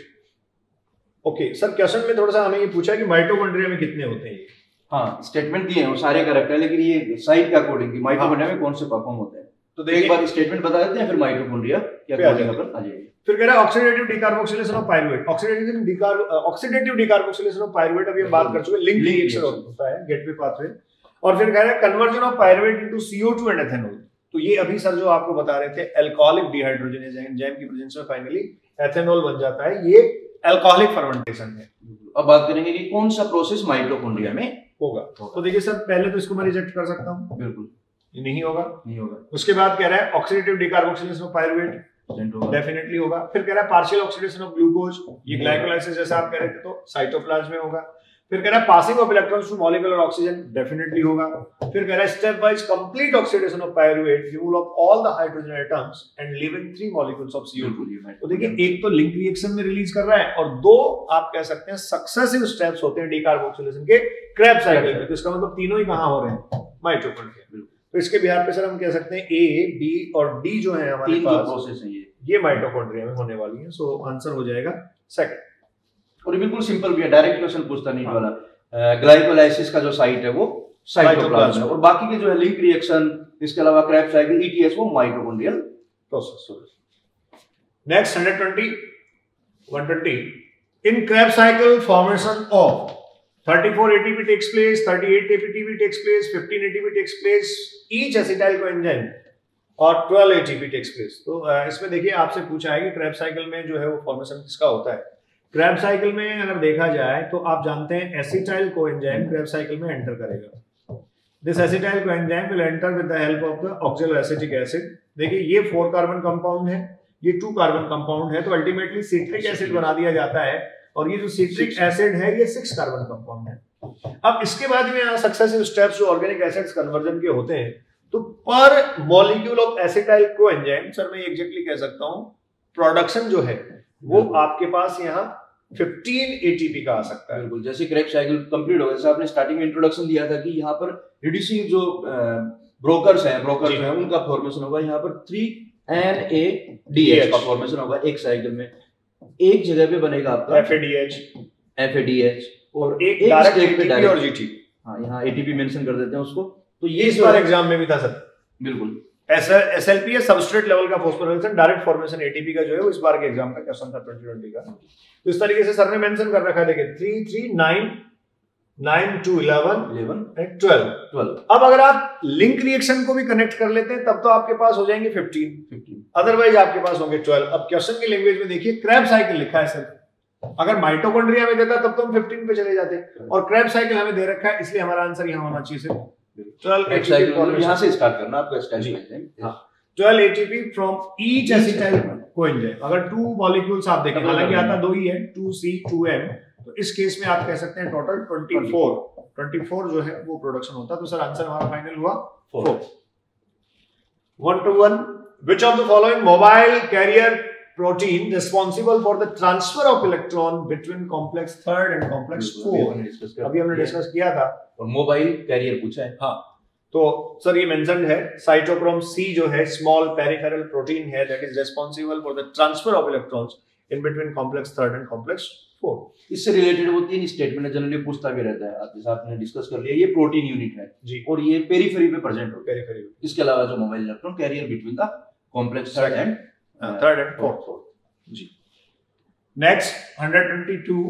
Okay sir, question में थोड़ा सा हमें ये पूछा है कि माइटोकॉन्ड्रिया में कितने होते हैं। हाँ, स्टेटमेंट दिए हैं वो सारे करेक्ट है, लेकिन ये साइट के अकॉर्डिंग की माइटोकॉन्ड्रिया में कौन से परफॉर्म होते हैं, तो एक बार स्टेटमेंट बता देते हैं, फिर माइटोकॉन्ड्रिया क्या अकॉर्डिंग पर आ जाएगी। फिर कह रहा है oxidative decarboxylation of pyruvate. Oxidative decar oxidative decarboxylation of pyruvate अभी हम बात कर चुके हैं, लिंक रिएक्शन होता है, गेटवे पाथवे। और फिर कह रहा है conversion of pyruvate into C O two and ethanol. तो ये अभी सर जो आपको बता रहे थे अल्कोहलिक डिहाइड्रोजनेज एंजाइम की प्रेजेंस में फाइनली एथेनॉल बन जाता है, ये अल्कोहलिक फर्मेंटेशन है। अब बात करेंगे कि कौन सा प्रोसेस माइटोकॉन्ड्रिया में होगा। तो देखिए सर, पहले तो इसको मैं रिजेक्ट कर सकता हूं, बिल्कुल ये नहीं होगा, नहीं होगा। उसके बाद कह रहा है oxidative decarboxylation of pyruvate, definitely होगा। फिर कह रहा है पार्शियल ऑक्सीडेशन ऑफ ग्लूकोज, ये ग्लाइकोलाइसिस जैसा आप कह रहे थे, तो साइटोप्लाज्म में होगा। फिर कह रहा है passing of electrons to molecular oxygen, definitely होगा। फिर कह रहा है step wise complete oxidation of pyruvate, removal of all the hydrogen atoms and leaving three molecules of C O two. तो देखिए, एक तो लिंक रिएक्शन में रिलीज कर रहा है, और दो आप कह सकते हैं सक्सेसिव स्टेप्स होते हैं डिकार्बोक्सिलेशन के क्रेब्स साइकिल में। तो इसका मतलब तीनों ही कहां हो रहे हैं, माइटोकॉन्ड्रिया। तो इसके बिहार पे सर हम कह सकते हैं ए, बी और डी जो है हमारे पास प्रोसेस है, ये ये माइटोकॉन्ड्रिया में होने वाली है। सो आंसर हो जाएगा सेकंड। और बिल्कुल सिंपल भी है, डायरेक्ट क्वेश्चन पूछता नहीं वाला। ग्लाइकोलाइसिस का जो साइट है वो साइटोप्लाज्म, और बाकी के जो है लिंक रिएक्शन, इसके अलावा क्रेब्स साइकिल, ईटीएस, वो mitochondrial process. Next one twenty, one twenty, in Krebs cycle formation of thirty-four A T P takes place, thirty-eight A T P takes place, fifteen A T P takes place, each acetyl coenzyme और twelve A T P takes place। तो इसमें देखिए आपसे पूछा है कि Krebs cycle में जो है वो फॉर्मेशन किसका होता है। Krebs cycle में अगर देखा जाए तो आप जानते हैं एसिटाइल कोएंजाइम Krebs cycle में एंटर करेगा। This acetyl coenzyme will enter with the help of the oxaloacetic acid। देखिए ये फोर कार्बन कंपाउंड है, ये टू कार्बन कंपाउंड है, तो अल्टीमेटली सिट्रिक एसिड बना दिया जाता है, और ये जो सिट्रिक एसिड है ये सिक्स कार्बन कंपाउंड है। अब इसके बाद में सक्सेसिव स्टेप्स जो ऑर्गेनिक एसिड्स कन्वर्जन के होते हैं, तो per molecule of acetyl coenzyme, sir मैं एग्जैक्टली कह सकता हूं प्रोडक्शन जो है वो आपके पास यहाँ फिफ्टीन A T P का आ सकता है। बिल्कुल, जैसे क्रेब्स साइकिल कंप्लीट हो गया, जैसे आपने स्टार्टिंग में इंट्रोडक्शन दिया था कि यहाँ पर रिड्यूसिंग जो ब्रोकर्स हैं ब्रोकर्स हैं उनका फॉर्मेशन होगा, यहाँ पर three N A D H का फॉर्मेशन होगा एक साइकिल में। एक जगह पे बनेगा आपका F A D H, F A D H, और एक डायरेक्ट A T P और G T। हाँ, यहाँ A T P मेंशन कर देते हैं उसको। तो ये इस बार एग्जाम में भी था सर। बिल्कुल, एस एल पी है सबस्ट्रेट लेवल का phosphorylation, direct formation A T P का जो है वो इस बार के एग्जाम का क्वेश्चन था ट्वेंटी ट्वेंटी का। तो इस तरीके से सर ने मेंशन कर रखा है, देखिए three three nine nine two eleven eleven and twelve twelve. अब अगर आप लिंक रिएक्शन को भी कनेक्ट कर लेते हैं तब तो आपके पास हो जाएंगे फिफ्टीन फिफ्टीन, अदरवाइज आपके पास होंगे ट्वेल्व। अब क्वेश्चन की लैंग्वेज में देखिए Krebs साइकिल लिखा है सर, अगर माइटोकॉन्ड्रिया में देता तब तो हम फिफ्टीन पे चले जाते, और Krebs साइकिल हमें दे रखा है, इसलिए हमारा आंसर यहाँ होना चाहिए सिर्फ ट्वेल्व। यहाँ से स्टार्ट करना आपका स्टाइल। हाँ, twelve A T P from each acetyl coenzyme. अगर टू मॉलिक्यूल्स आप देखें, हालांकि आता दो ही है, टू C टू M, तो इस केस में आप कह सकते हैं total twenty four twenty four जो है वो प्रोडक्शन होता है। तो सर आंसर हमारा फाइनल हुआ four. One two one, which of the following mobile carrier protein responsible for the transfer of electron between complex third and complex four. अभी हमने डिस्कस किया था, और मोबाइल कैरियर पूछा है। हाँ, तो सर ये मेंशन्ड है साइटोक्रोम सी जो है स्मॉल पेरिफेरल प्रोटीन है that is responsible for the transfer of electrons in between complex third and complex four. इससे रिलेटेड वो तीन स्टेटमेंट जनरली पूछता भी रहता है, जैसे आपने डिस्कस कर लिया, ये प्रोटीन यूनिट है जी, और ये पेरिफेरी पे प्रेजेंट होता है। पेरिफेरी, इसके अलावा जो mobile electron carrier between the complex third and third and fourth जी। Next one twenty-two,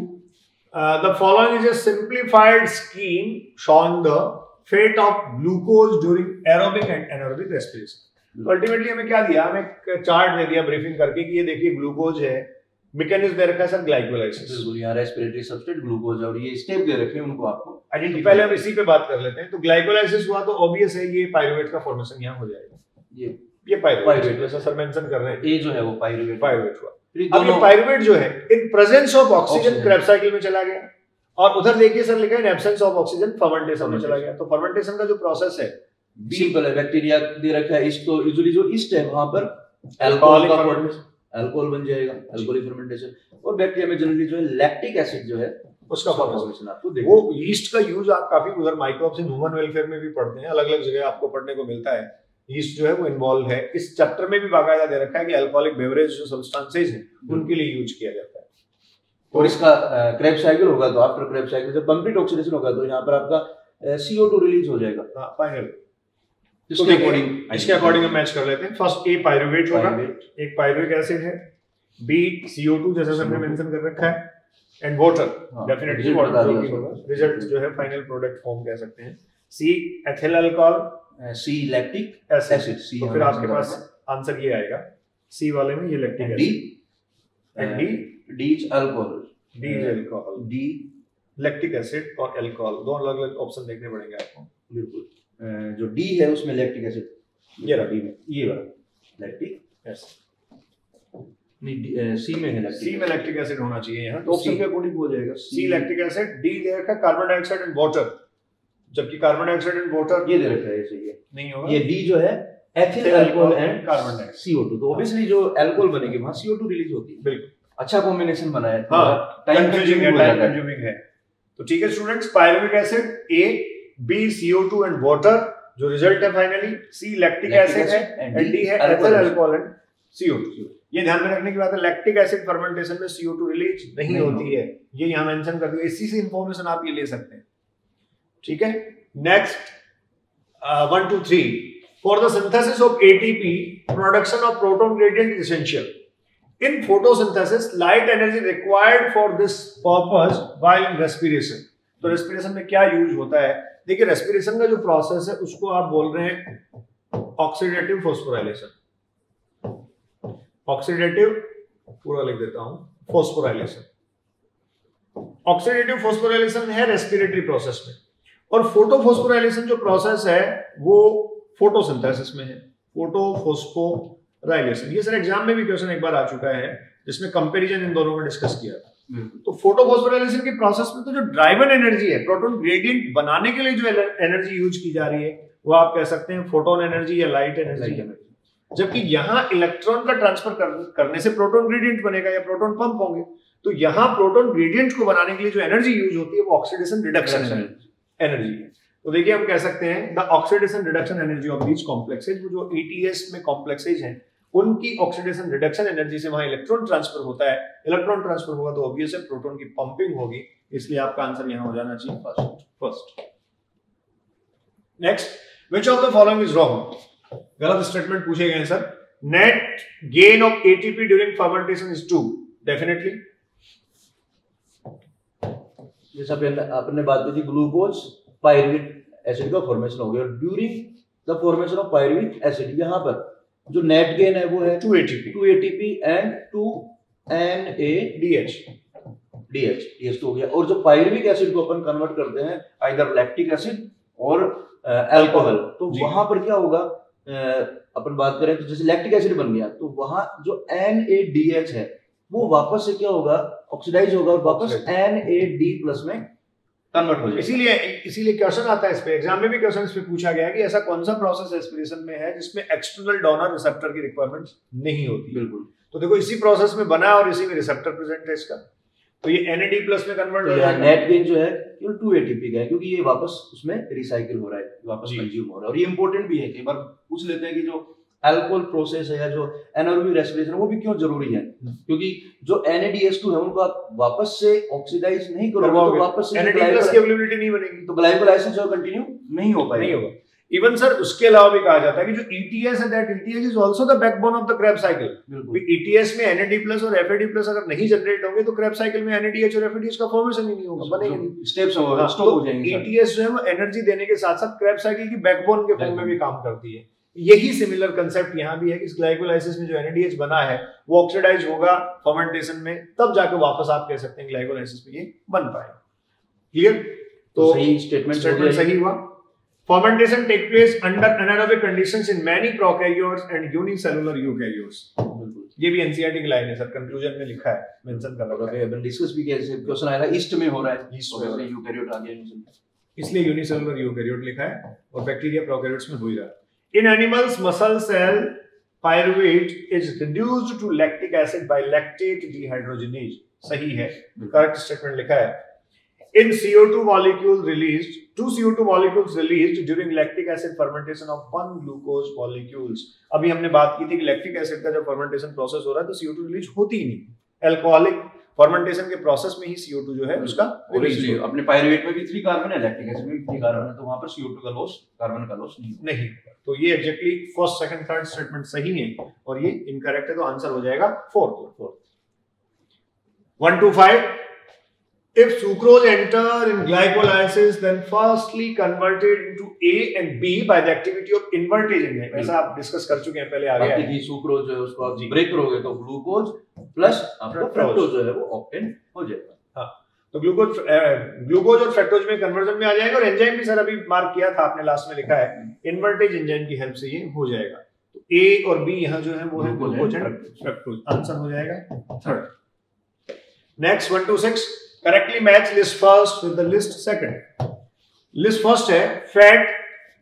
the following is a simplified scheme showing the fate of glucose during aerobic and anaerobic respiration. Ultimately हमें क्या दिया, हमें एक chart दे दिया briefing करके कि ये देखिए ग्लूकोज है, मैकेनिज्म दे रखा है सर ग्लाइकोलाइसिस, बिल्कुल, यहाँ रेस्पिरेटरी सबस्ट्रेट ग्लूकोज, और ये स्टेप दे रखे हैं उनको आपको आइडेंटिफाई। पहले हम इसी पे बात कर लेते हैं। तो ग्लाइकोलाइसिस हुआ तो ऑब्वियस है ये पाइरुवेट का फॉर्मेशन यहाँ हो जाएगा। ये ये पाइरुवेट जैसा सर मेंशन कर रहे हैं, ये जो है वो पाइरुवेट पाइरुवेट हुआ। अब ये पाइरुवेट जो है in presence of oxygen Krebs cycle में चला गया, और उधर देखिए सर लिखा है in absence of oxygen fermentation में चला गया। तो फर्मेंटेशन का जो प्रोसेस है सिंपल है, बैक्टीरिया दे रखा है इस, तो यूजुअली जो ईस्ट है वहां पर अल्कोहल का अल्कोहल बन जाएगा, अल्कोहलिक फर्मेंटेशन। और बैक्टीरिया में जनरली जो है लैक्टिक एसिड जो है उसका फॉर्मेशन आपको देखो। वो यीस्ट का यूज आप काफी उधर माइक्रोब्स इन ह्यूमन वेलफेयर में भी पढ़ते हैं, अलग अलग जगह आपको पढ़ने को मिलता है। यीस्ट जो है वो इन्वॉल्व है, इस चैप्टर में भी बाकायदा दे रखा है कि अल्कोहलिक बेवरेज जो सब्सटेंसेस हैं उनके लिए यूज किया जाता है। और इसका Krebs साइकिल होगा तो आफ्टर Krebs साइकिल जब कंप्लीट ऑक्सीडेशन होगा तो यहाँ पर आपका C O टू रिलीज हो जाएगा। हां, फाइनल इसके अकॉर्डिंग इसके अकॉर्डिंग हम मैच कर लेते हैं। फर्स्ट ए पाइरुवेट होगा, एक पाइरुविक एसिड है, बी C O टू जैसा हमने मेंशन कर रखा है, एंड वाटर, डेफिनेटली वाटर होगा। रिजल्ट जो है फाइनल प्रोडक्ट फॉर्म कह सकते हैं। C ethyl alcohol, C lactic acid, C, तो फिर आपके पास आंसर ये आएगा सी वाले में, ये lactic acid, and D D is alcohol, D is alcohol, D lactic acid और अल्कोहल, दो अलग अलग ऑप्शन देखने पड़ेंगे आपको। बिल्कुल, जो डी है उसमें लैक्टिक एसिड, ये रहा डी में, ये वाला लैक्टिक एसिड, नहीं सी में है लैक्टिक, सी में लैक्टिक एसिड होना चाहिए यहाँ, तो ऑप्शन के अकॉर्डिंग हो जाएगा सी लैक्टिक एसिड, डी दे रखा कार्बन डाइऑक्साइड एंड वाटर, जबकि कार्बन डाइऑक्साइड एंड वाटर ये दे रखा है, ऐसे ये नहीं होगा। ये डी जो है ethyl alcohol and carbon dioxide C O two, तो ऑब्वियसली जो अल्कोहल बनेगी वहां C O टू रिलीज होती है। बिल्कुल, अच्छा कॉम्बिनेशन बना है। हां, टाइम कंज्यूमिंग है, टाइम कंज्यूमिंग है। तो ठीक है students, pyruvic acid A, B C O two and water, जो रिजल्ट है फाइनली C लैक्टिक एसिड है, एंड D है ethyl alcohol and C O two. ये ध्यान में रखने की बात है, लैक्टिक एसिड फर्मेंटेशन में C O टू रिलीज नहीं होती है, ये यहां मेंशन कर दिया। इसी से इंफॉर्मेशन आप ये ले सकते हैं। ठीक है। Next one two three, for the synthesis of ATP production of proton gradient is essential. In photosynthesis light energy required for this purpose while in respiration. तो रेस्पिरेशन में क्या यूज होता है? देखिए रेस्पिरेशन का जो प्रोसेस है उसको आप बोल रहे हैं ऑक्सीडेटिव फॉस्फोराइलेशन। ऑक्सीडेटिव पूरा लिख देता हूं, फॉस्फोराइलेशन। ऑक्सीडेटिव फॉस्फोराइलेशन है रेस्पिरेटरी प्रोसेस में, और फोटोफॉस्फोराइलेशन जो प्रोसेस है वो फोटोसिंथेसिस में है, फोटोफॉस्फोराइलेशन। ये सर एग्जाम में भी क्वेश्चन एक बार आ चुका है जिसमें कंपैरिजन इन दोनों का डिस्कस किया था। तो फोटोफॉस्फोराइलेशन की प्रोसेस में तो जो ड्राइवन एनर्जी है, प्रोटॉन ग्रेडियंट बनाने के लिए जो एनर्जी यूज की जा रही है वो आप कह सकते हैं फोटोन एनर्जी या लाइट एनर्जी। जबकि यहाँ इलेक्ट्रॉन का ट्रांसफर कर, करने से प्रोटॉन ग्रेडियंट बनेगा या प्रोटॉन पंप होंगे। तो यहाँ प्रोटॉन ग्रेडियंट को बनाने के लिए जो एनर्जी यूज होती है वो ऑक्सीडेशन रिडक्शन एनर्जी है। तो देखिए हम कह सकते हैं the oxidation reduction energy of these complexes, वो जो ईटीएस में कॉम्प्लेक्सेज हैं उनकी ऑक्सीडेशन रिडक्शन एनर्जी से वहां इलेक्ट्रॉन ट्रांसफर होता है। इलेक्ट्रॉन ट्रांसफर होगा तो ऑब्वियस है प्रोटॉन की पंपिंग होगी, इसलिए आपका आंसर यहां हो जाना चाहिए first first next, which of the following is wrong? गलत स्टेटमेंट पूछे गए हैं sir. Net gain of ATP during fermentation is two, definitely. जैसे आपने बात की थी ग्लूकोज पायरुवेट एसिड का फॉर्मेशन हो गया, during the formation of pyruvate acid यहां पर जो नेट गेन है वो है two ATP two ATP and two N A D H D H D H हो गया। और जो पायरुविक एसिड को अपन कन्वर्ट करते हैं आइदर लैक्टिक एसिड और अल्कोहल, तो वहां पर क्या होगा, uh, अपन बात करें तो जैसे लैक्टिक एसिड बन गया तो वहां जो एन ए डी एच है वो वापस से क्या होगा, ऑक्सीडाइज होगा और वापस एन ए डी प्लस में कन्वर्ट हो जाएगा। इसीलिए इसीलिए क्वेश्चन आता है इस पे, एग्जाम में भी क्वेश्चन इस पे पूछा गया है कि ऐसा कौन सा प्रोसेस रेस्पिरेशन में है जिसमें एक्सटर्नल डोनर रिसेप्टर की रिक्वायरमेंट नहीं होती। बिल्कुल। तो देखो इसी प्रोसेस में बना और इसी में रिसेप्टर प्रेजेंट है इसका, तो ये एन ए डी प्लस में कन्वर्ट हो जाएगा। नेट गेन जो है केवल टू एटीपी का है क्योंकि ये वापस उसमें रिसाइकिल हो रहा है, वापस कंज्यूम हो रहा है। और ये इंपॉर्टेंट भी है, कई बार पूछ लेते हैं कि जो अल्कोहल प्रोसेस है या जो एनारोबिक रेस्पिरेशन वो भी क्यों जरूरी है, क्योंकि जो N A D H two है उनको आप वापस से ऑक्सीडाइज नहीं करोगे तो वापस से एन ए डी प्लस की अवेलेबिलिटी नहीं बनेगी, तो ग्लाइकोलाइसिस जो कंटिन्यू नहीं हो पाएगा, नहीं होगा। इवन सर उसके अलावा भी कहा जाता है कि जो ईटीएस है that ETS is also the backbone of the Krebs cycle. ETS में एन ए डी प्लस और एफ ए डी प्लस अगर नहीं जनरेट होंगे तो क्रेब्स साइकिल में एन ए डी एच और एफ ए डी एच का फॉर्मेशन ही नहीं होगा, बनेगा नहीं, स्टेप्स स्टॉप हो जाएंगे। ईटीएस जो है वो एनर्जी देने के साथ साथ क्रेब्स साइकिल की बैकबोन के फॉर्म में भी काम करती है। यही सिमिलर कंसेप्ट यहाँ भी है कि इस ग्लाइकोलाइसिस में जो एन ए डी एच बना है वो ऑक्सीडाइज होगा फर्मेंटेशन में, तब जाकर वापस आप कह सकते हैं ग्लाइकोलाइसिस में ये बन पाएगा। क्लियर? तो सही स्टेटमेंट स्टेटमेंट सही हुआ। Fermentation take place under anaerobic conditions in many prokaryotes and unicellular eukaryotes. ये भी एनसीईआरटी की लाइन है सर, कंक्लूजन में लिखा है, मेंशन कर रखा है। अपन डिस्कस भी किया, जैसे क्वेश्चन आया था ईस्ट में हो रहा है, ईस्ट में हो रहा है, यूकैरियोट आ गया, इसलिए यूनिसेलुलर यूकैरियोट लिखा है और बैक्टीरिया प्रोकैरियोट्स में हो ही रहा है। In animals muscle cell pyruvate is reduced to lactic acid by lactate dehydrogenase, सही है, करेक्ट स्टेटमेंट लिखा है। In C O two molecule released, two C O two molecules released during lactic acid fermentation of one glucose molecules. अभी हमने बात की थी कि लैक्टिक एसिड का जब फर्मेंटेशन प्रोसेस हो रहा है तो C O two रिलीज होती ही नहीं। अल्कोहलिक फर्मेंटेशन के प्रोसेस में ही C O टू जो है उसका रिलीज होता है। अपने पायरुवेट में भी थ्री कार्बन है, लैक्टिक एसिड में भी थ्री कार्बन है, तो वहां पर C O टू का लॉस, कार्बन का लॉस नहीं नहीं। तो ये exactly first second third statement सही है और ये इनकरेक्ट है, तो आंसर हो जाएगा fourth fourth one two five. If sucrose enter in glycolysis, then firstly converted into A and B by the activity of invertase enzyme. ऐसा आप डिस्कस कर चुके हैं पहले, आ गया है कि सुक्रोज जो है उसको आप ब्रेक करोगे तो ग्लूकोज प्लस आपका फ्रक्टोज जो है वो ऑप्टेन हो जाएगा। हाँ, तो ग्लूकोज ग्लूकोज और फ्रक्टोज में कन्वर्जन में आ जाएगा। और एंजाइम भी सर अभी मार्क किया था आपने, लास्ट में लिखा है इन्वर्टेज एंजाइम की हेल्प से ये हो जाएगा। तो ए और बी यहाँ जो है वो है ग्लूकोज एंड फ्रक्टोज, आंसर हो जाएगा third. Next one two six, correctly match list first with the list second. List first है फैट,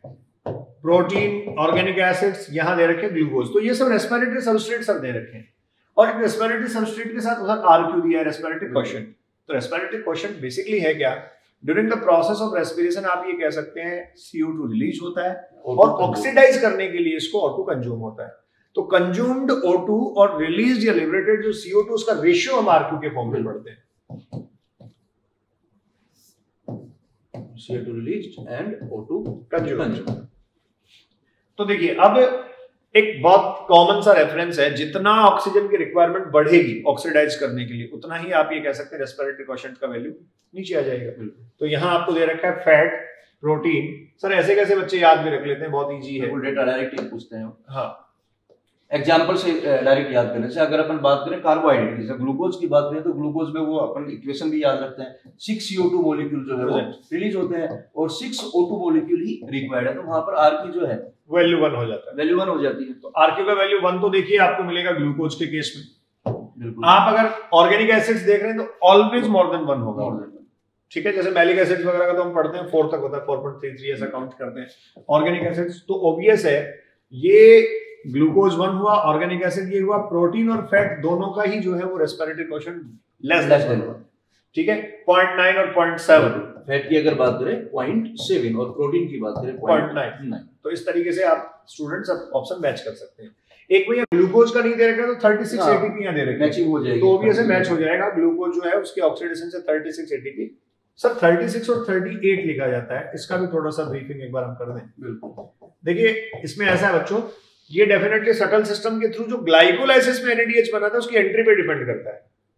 प्रोटीन, ऑर्गेनिक एसिड्स, यहां दे रखे ग्लूकोज। तो ये सब रेस्पिरेटरी सबस्ट्रेट सब दे रखे हैं और रेस्पिरेटरी सबस्ट्रेट के साथ उधर आर क्यू दिया है, रेस्पिरेटरी क्वेश्चन। तो रेस्पिरेटरी क्वेश्चन बेसिकली है क्या, during the process of respiration आप ये कह सकते हैं C O टू रिलीज होता है और ऑक्सीडाइज करने के लिए इसको O टू कंज्यूम होता है। तो कंज्यूम्ड O टू और रिलीज्ड या लिबरेटेड जो C O टू उसका रेशियो हम R Q के फॉर्म में पढ़ते हैं। C O two released and O two consumed. तो देखिए अब एक बहुत कॉमन सा रेफरेंस है, जितना ऑक्सीजन की रिक्वायरमेंट बढ़ेगी ऑक्सीडाइज करने के लिए उतना ही आप ये कह सकते हैं रेस्पिरेटरी क्वोशिएंट का वैल्यू नीचे आ जाएगा। तो यहाँ आपको दे रखा है फैट, प्रोटीन। सर ऐसे कैसे बच्चे याद भी रख लेते हैं, बहुत इजी है। डेटा डायरेक्ट पूछते हैं। हाँ एग्जाम्पल से डायरेक्ट याद करने से, अगर अपन बात करें कार्बोहाइड्रेट की, ग्लूकोज की बात करें तो ग्लूकोज में वो अपन इक्वेशन भी याद रखते हैं, six C O two molecule जो है वो रिलीज होते हैं और सिक्स ओ टू मॉलिक्यूल ही रिक्वायर्ड है। तो वहां पर आर की जो है वैल्यू वन हो जाता है, वैल्यू वन हो जाती है। तो आर क्यू का वैल्यू वन तो देखिए आपको मिलेगा ग्लूकोज के केस में। बिल्कुल। आप अगर ऑर्गेनिक एसिड्स देख रहे हैं तो ऑलवेज मोर देन वन होगा। ठीक है, जैसे मैलिक एसिड्स वगैरह का तो हम पढ़ते हैं फोर तक होता है, फोर पॉइंट थ्री थ्री ऐसा काउंट करते हैं। ऑर्गेनिक एसिड्स तो ऑब्वियस है ये ग्लूकोज वन हुआ, ऑर्गेनिक एसिड ये हुआ, प्रोटीन और फैट दोनों का ही जो है वो respiratory quotient less than one. ठीक है, पॉइंट नाइन और पॉइंट सेवन। फैट की अगर बात करें पॉइंट सेवन और प्रोटीन की बात करें पॉइंट नाइन। तो इस तरीके से आप स्टूडेंट्स ऑप्शन मैच कर सकते हैं। एक भैया ग्लूकोज का नहीं दे रखा तो थर्टी सिक्स एटीपी यहां दे रखा है, मैचिंग हो जाएगी, तो ऑब्वियसली मैच हो जाएगा। ग्लूकोज जो है उसके ऑक्सीडेशन से thirty six ATP. Sir thirty six और थर्टी एट लिखा जाता है, इसका भी थोड़ा सा ब्रीफिंग एक बार हम कर दें। बिल्कुल। देखिए इसमें ऐसा है बच्चों, ये डेफिनेटली सटल सिस्टम के थ्रू जो ग्लाइकोलाइसिस में एनएडीएच बना था उसकी एंट्री पे डिपेंड करता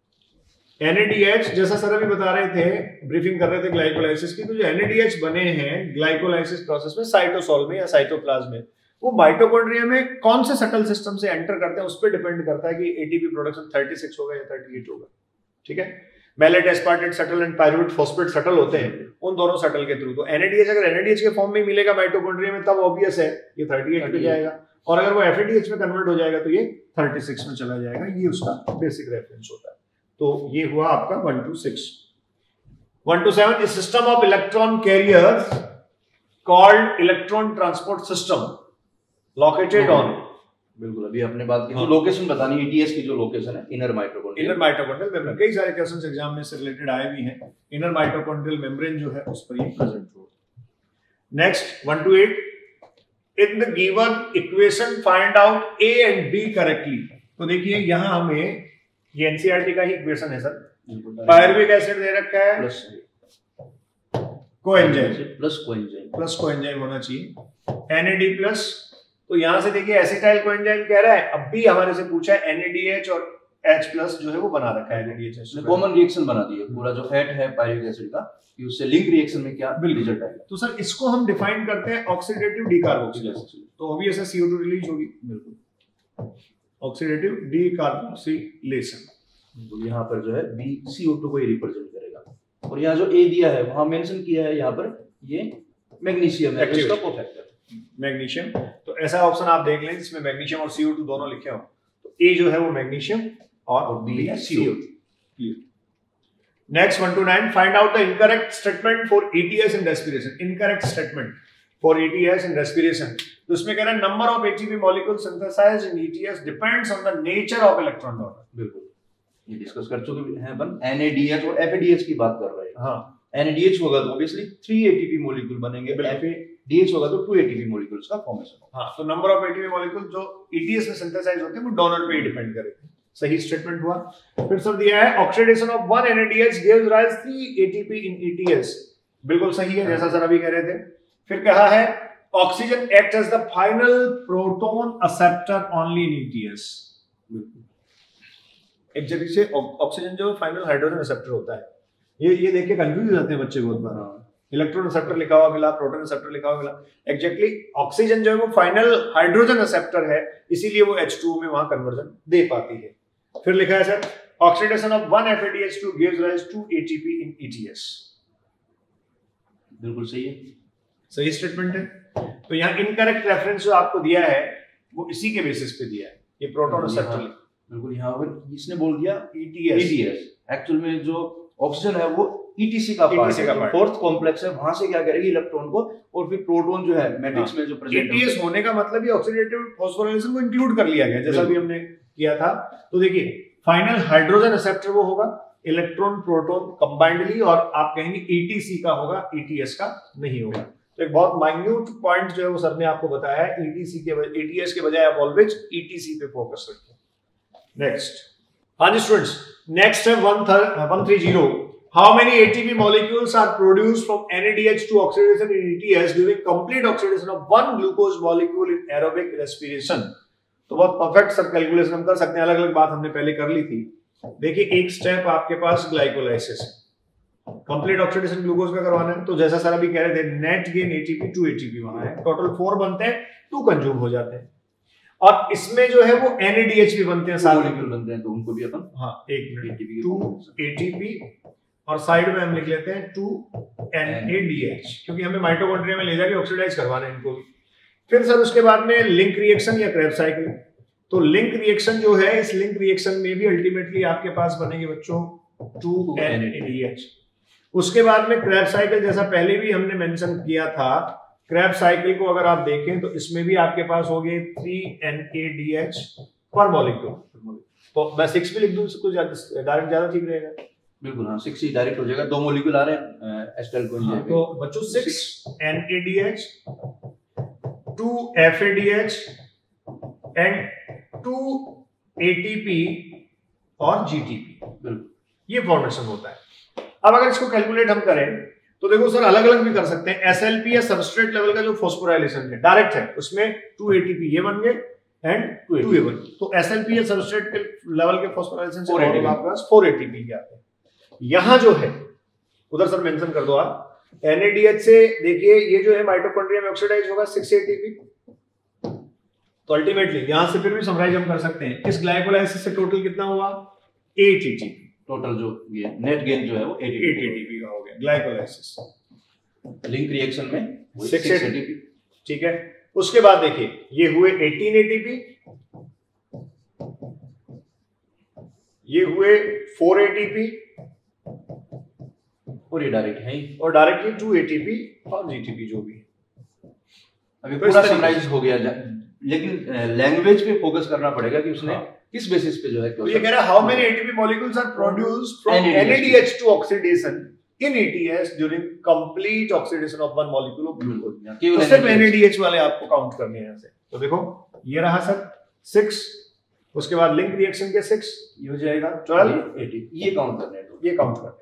है। एनएडीएच जैसा सर अभी बता रहे थे, ब्रीफिंग कर रहे थे ग्लाइकोलाइसिस की, तो जो एनएडीएच बने हैं ग्लाइकोलाइसिस प्रोसेस में साइटोसोल में या साइटोप्लाज्म में, वो माइटोकॉन्ड्रिया में कौन से सटल सिस्टम से एंटर करते हैं उस पर डिपेंड करता है कि एटीपी प्रोडक्शन थर्टी सिक्स होगा या थर्टी एट होगा। ठीक है, malate aspartate shuttle and pyruvate phosphate shuttle होते हैं, उन दोनों सटल के थ्रू। तो एनएडीएच अगर एनएडीएच के फॉर्म में मिलेगा माइटोकॉन्ड्रिया में तब ऑब्वियस है ये थर्टी एट पे जाएगा, और अगर वो एफएडीएच में कन्वर्ट हो जाएगा तो ये थर्टी सिक्स में चला जाएगा। ये उसका बेसिक रेफरेंस होता है। तो ये हुआ आपका one two six. One two seven, system of electron carriers called electron transport system located on. बिल्कुल, अभी आपने बात की, लोकेशन बतानी है, ईटीएस की जो लोकेशन है inner mitochondrial. Inner mitochondrial membrane, कई सारे क्वेश्चंस एग्जाम में से रिलेटेड आए भी हैं। इनर माइटोकॉन्ड्रियल मेम्ब्रेन जो है उस पर ये प्रेजेंट होगा। Next one two eight, in the given equation find out A and B correctly. तो देखिए यहां हमें ये एनसीईआरटी का ही इक्वेशन है सर, पायरुविक एसिड दे रखा है plus coenzyme plus coenzyme plus coenzyme होना चाहिए, एनएडी प्लस। तो यहां से देखिए एसिटाइल कोएंजाइम कह रहा है, अब भी हमारे से पूछा है एनएडीएच और H प्लस जो है वो बना रखा है एनएडीएच ने कॉमन रिएक्शन बना दी है पूरा जो फैट है पायरुविक एसिड का, कि उससे लिंक रिएक्शन में क्या रिजल्ट आएगा। तो सर इसको हम डिफाइन करते हैं ऑक्सीडेटिव डीकार्बोक्सिलेशन। तो ऑब्वियस है सी ओ टू रिलीज होगी, बिल्कुल ऑक्सीडेटिव डीकार्बोक्सिलेशन। तो यहाँ पर जो है बी सी ओ टू को ही रिप्रेजेंट करेगा, और यहाँ जो ए दिया है वहां मेंशन किया है यहाँ पर ये मैग्नीशियम है, इसका कोफैक्टर मैग्नीशियम। तो ऐसा ऑप्शन आप देख लें जिसमें मैग्नीशियम और सी ओ टू दोनों लिखे हो, तो ए जो है वो मैग्नीशियम और बी है C O two. Next one two nine, find out the incorrect statement for ETS in respiration. Incorrect statement for ETS in respiration, तो इसमें कह रहा है number of ATP molecule synthesized in ETS depends on the nature of electron donor. बिल्कुल, ये discuss कर चुके हैं अपन, एनएडीएच और एफएडीएच की बात कर रहे हैं। हाँ, एनएडीएच होगा तो ऑब्वियसली थ्री एटीपी मॉलिक्यूल बनेंगे, एफएडीएच होगा तो टू एटीपी मॉलिक्यूल्स का फॉर्मेशन होगा। हाँ, तो नंबर ऑफ एटीपी मॉलिक्यूल जो ईटीएस में सिंथेसाइज होते हैं वो डोनर पे ही डिपेंड करेंगे। सही स्टेटमेंट हुआ। फिर सब दिया है oxidation of one NADH gives rise three ATP in ETS. बिल्कुल सही है, जैसा सर अभी कह रहे थे। फिर कहा है oxygen act as the final proton acceptor only in ETS. एक जगह से ऑक्सीजन जो फाइनल हाइड्रोजन एक्सेप्टर होता है, ये ये देख के कंफ्यूज हो जाते हैं बच्चे बहुत बार। इलेक्ट्रॉन एक्सेप्टर लिखा हुआ मिला, प्रोटॉन एक्सेप्टर लिखा हुआ मिला। एग्जैक्टली ऑक्सीजन जो है वो फाइनल हाइड्रोजन एक्सेप्टर है, इसीलिए वो एच टू में वहां कन्वर्जन दे पाती है। फिर लिखा है sir oxidation of one F A D H two gives rise to A T P in E T S. बिल्कुल सही है, सही स्टेटमेंट है। तो यहाँ इनकरेक्ट रेफरेंस जो आपको दिया है वो इसी के बेसिस पे दिया है, ये प्रोटॉन एक्सेप्टर। बिल्कुल, यहाँ पर इसने बोल दिया ईटीएस। ईटीएस एक्चुअल में जो ऑक्सीजन है वो ईटीसी का पार्ट है, फोर्थ कॉम्प्लेक्स है, वहां से क्या करेगी इलेक्ट्रॉन को, और फिर प्रोटॉन जो है मैट्रिक्स में जो प्रेजेंट है। ईटीएस होने का मतलब ये ऑक्सीडेटिव फॉस्फोराइलेशन को इंक्लूड कर लिया गया, जैसा भी हमने किया था। तो देखिए फाइनल हाइड्रोजन एक्सेप्टर वो होगा इलेक्ट्रॉन प्रोटॉन कंबाइंडली, और आप कहेंगे ईटीसी का होगा, ईटीएस का नहीं होगा। तो एक बहुत माइन्यूट पॉइंट जो है वो सर ने आपको बताया है, ईटीसी के बजाय ईटीएस के बजाय आप ऑलवेज ईटीसी पे फोकस रखें। नेक्स्ट, हाँ जी स्टूडेंट्स, नेक्स्ट है one three zero How many A T P molecules are produced from N A D H two oxidation in E T S during complete oxidation of one glucose molecule in aerobic respiration? तो बहुत perfect सब calculation हम कर सकते हैं, अलग अलग बात हमने पहले कर ली थी। देखिए एक स्टेप आपके पास ग्लाइकोलाइसिस है, कंप्लीट ऑक्सीडेशन ग्लूकोज का करवाना है, तो जैसा सर अभी कह रहे थे net gain ATP two ATP वहां है, टोटल फोर बनते हैं, टू कंज्यूम हो जाते हैं, और इसमें जो है वो N A D H भी बनते हैं, सात मॉलिक्यूल बनते हैं, तो उनको भी अपन हाँ एक मिनट टू एटीपी और साइड में हम लिख लेते हैं two N A D H, क्योंकि हमें माइटोकॉन्ड्रिया में ले जाके ऑक्सीडाइज करवाना है इनको भी। फिर सर उसके बाद में लिंक रिएक्शन या क्रेब्स साइकिल, तो लिंक रिएक्शन जो है, इस लिंक रिएक्शन में भी अल्टीमेटली आपके पास बनेंगे बच्चों two N A D H। उसके बाद में क्रेब्स साइकिल, जैसा पहले भी हमने मेंशन किया था, क्रेब्स साइकिल को अगर आप देखें तो इसमें भी आपके पास हो गए three N A D H पर मॉलिक्यूल, तो मैं सिक्स भी लिख दूं, कुछ डायरेक्ट ज्यादा ठीक रहेगा। बिल्कुल हाँ, सिक्स ही डायरेक्ट हो जाएगा, दो मॉलिक्यूल आ रहे हैं एस्टाइल कोएंजाइम, तो बच्चों six N A D H, two F A D H and two A T P और G T P, बिल्कुल ये फॉर्मेशन होता है। अब अगर इसको कैलकुलेट हम करें तो देखो सर अलग अलग भी कर सकते हैं। S L P या सबस्ट्रेट लेवल का जो फॉस्फोराइलेशन है डायरेक्ट है, उसमें टू A T P ये बन गए एंड टू A वन, तो S L P या सबस्ट्रेट के लेवल के फॉस्फोराइलेशन से आपके पास फोर A T P के आते हैं। यहां जो है उधर सर मेंशन कर दो आप, N A D H से देखिए ये जो है माइटोकॉन्ड्रिया में ऑक्सीडाइज होगा सिक्स A T P, तो अल्टीमेटली यहां से फिर भी समराइज हम कर सकते हैं, इस ग्लाइकोलाइसिस से टोटल कितना हुआ eight A T P, total जो ये नेट गेन जो है वो एट A T P का हो गया ग्लाइकोलाइसिस। लिंक रिएक्शन में सिक्स A T P, ठीक है। उसके बाद देखिए ये हुए एटीन A T P, ये हुए फोर A T P और ये डायरेक्ट है ही, और directly two A T P और G T P जो भी है। अभी पूरा समराइज हो गया, लेकिन लैंग्वेज पे फोकस करना पड़ेगा कि उसने हाँ। किस बेसिस पे जो है, तो ये कह रहा है how many A T P molecules are produced from N A D H two oxidation in A T S during complete oxidation of one molecule of glucose, तो सिर्फ N A D H वाले आपको count करने हैं ऐसे। तो देखो ये रहा सर सिक्स, उसके बाद लिंक रिएक्शन के सिक्स, ये हो जाएगा ट्वेल्व, एटीन, ये काउंट करने हैं, ये काउंट करने हैं।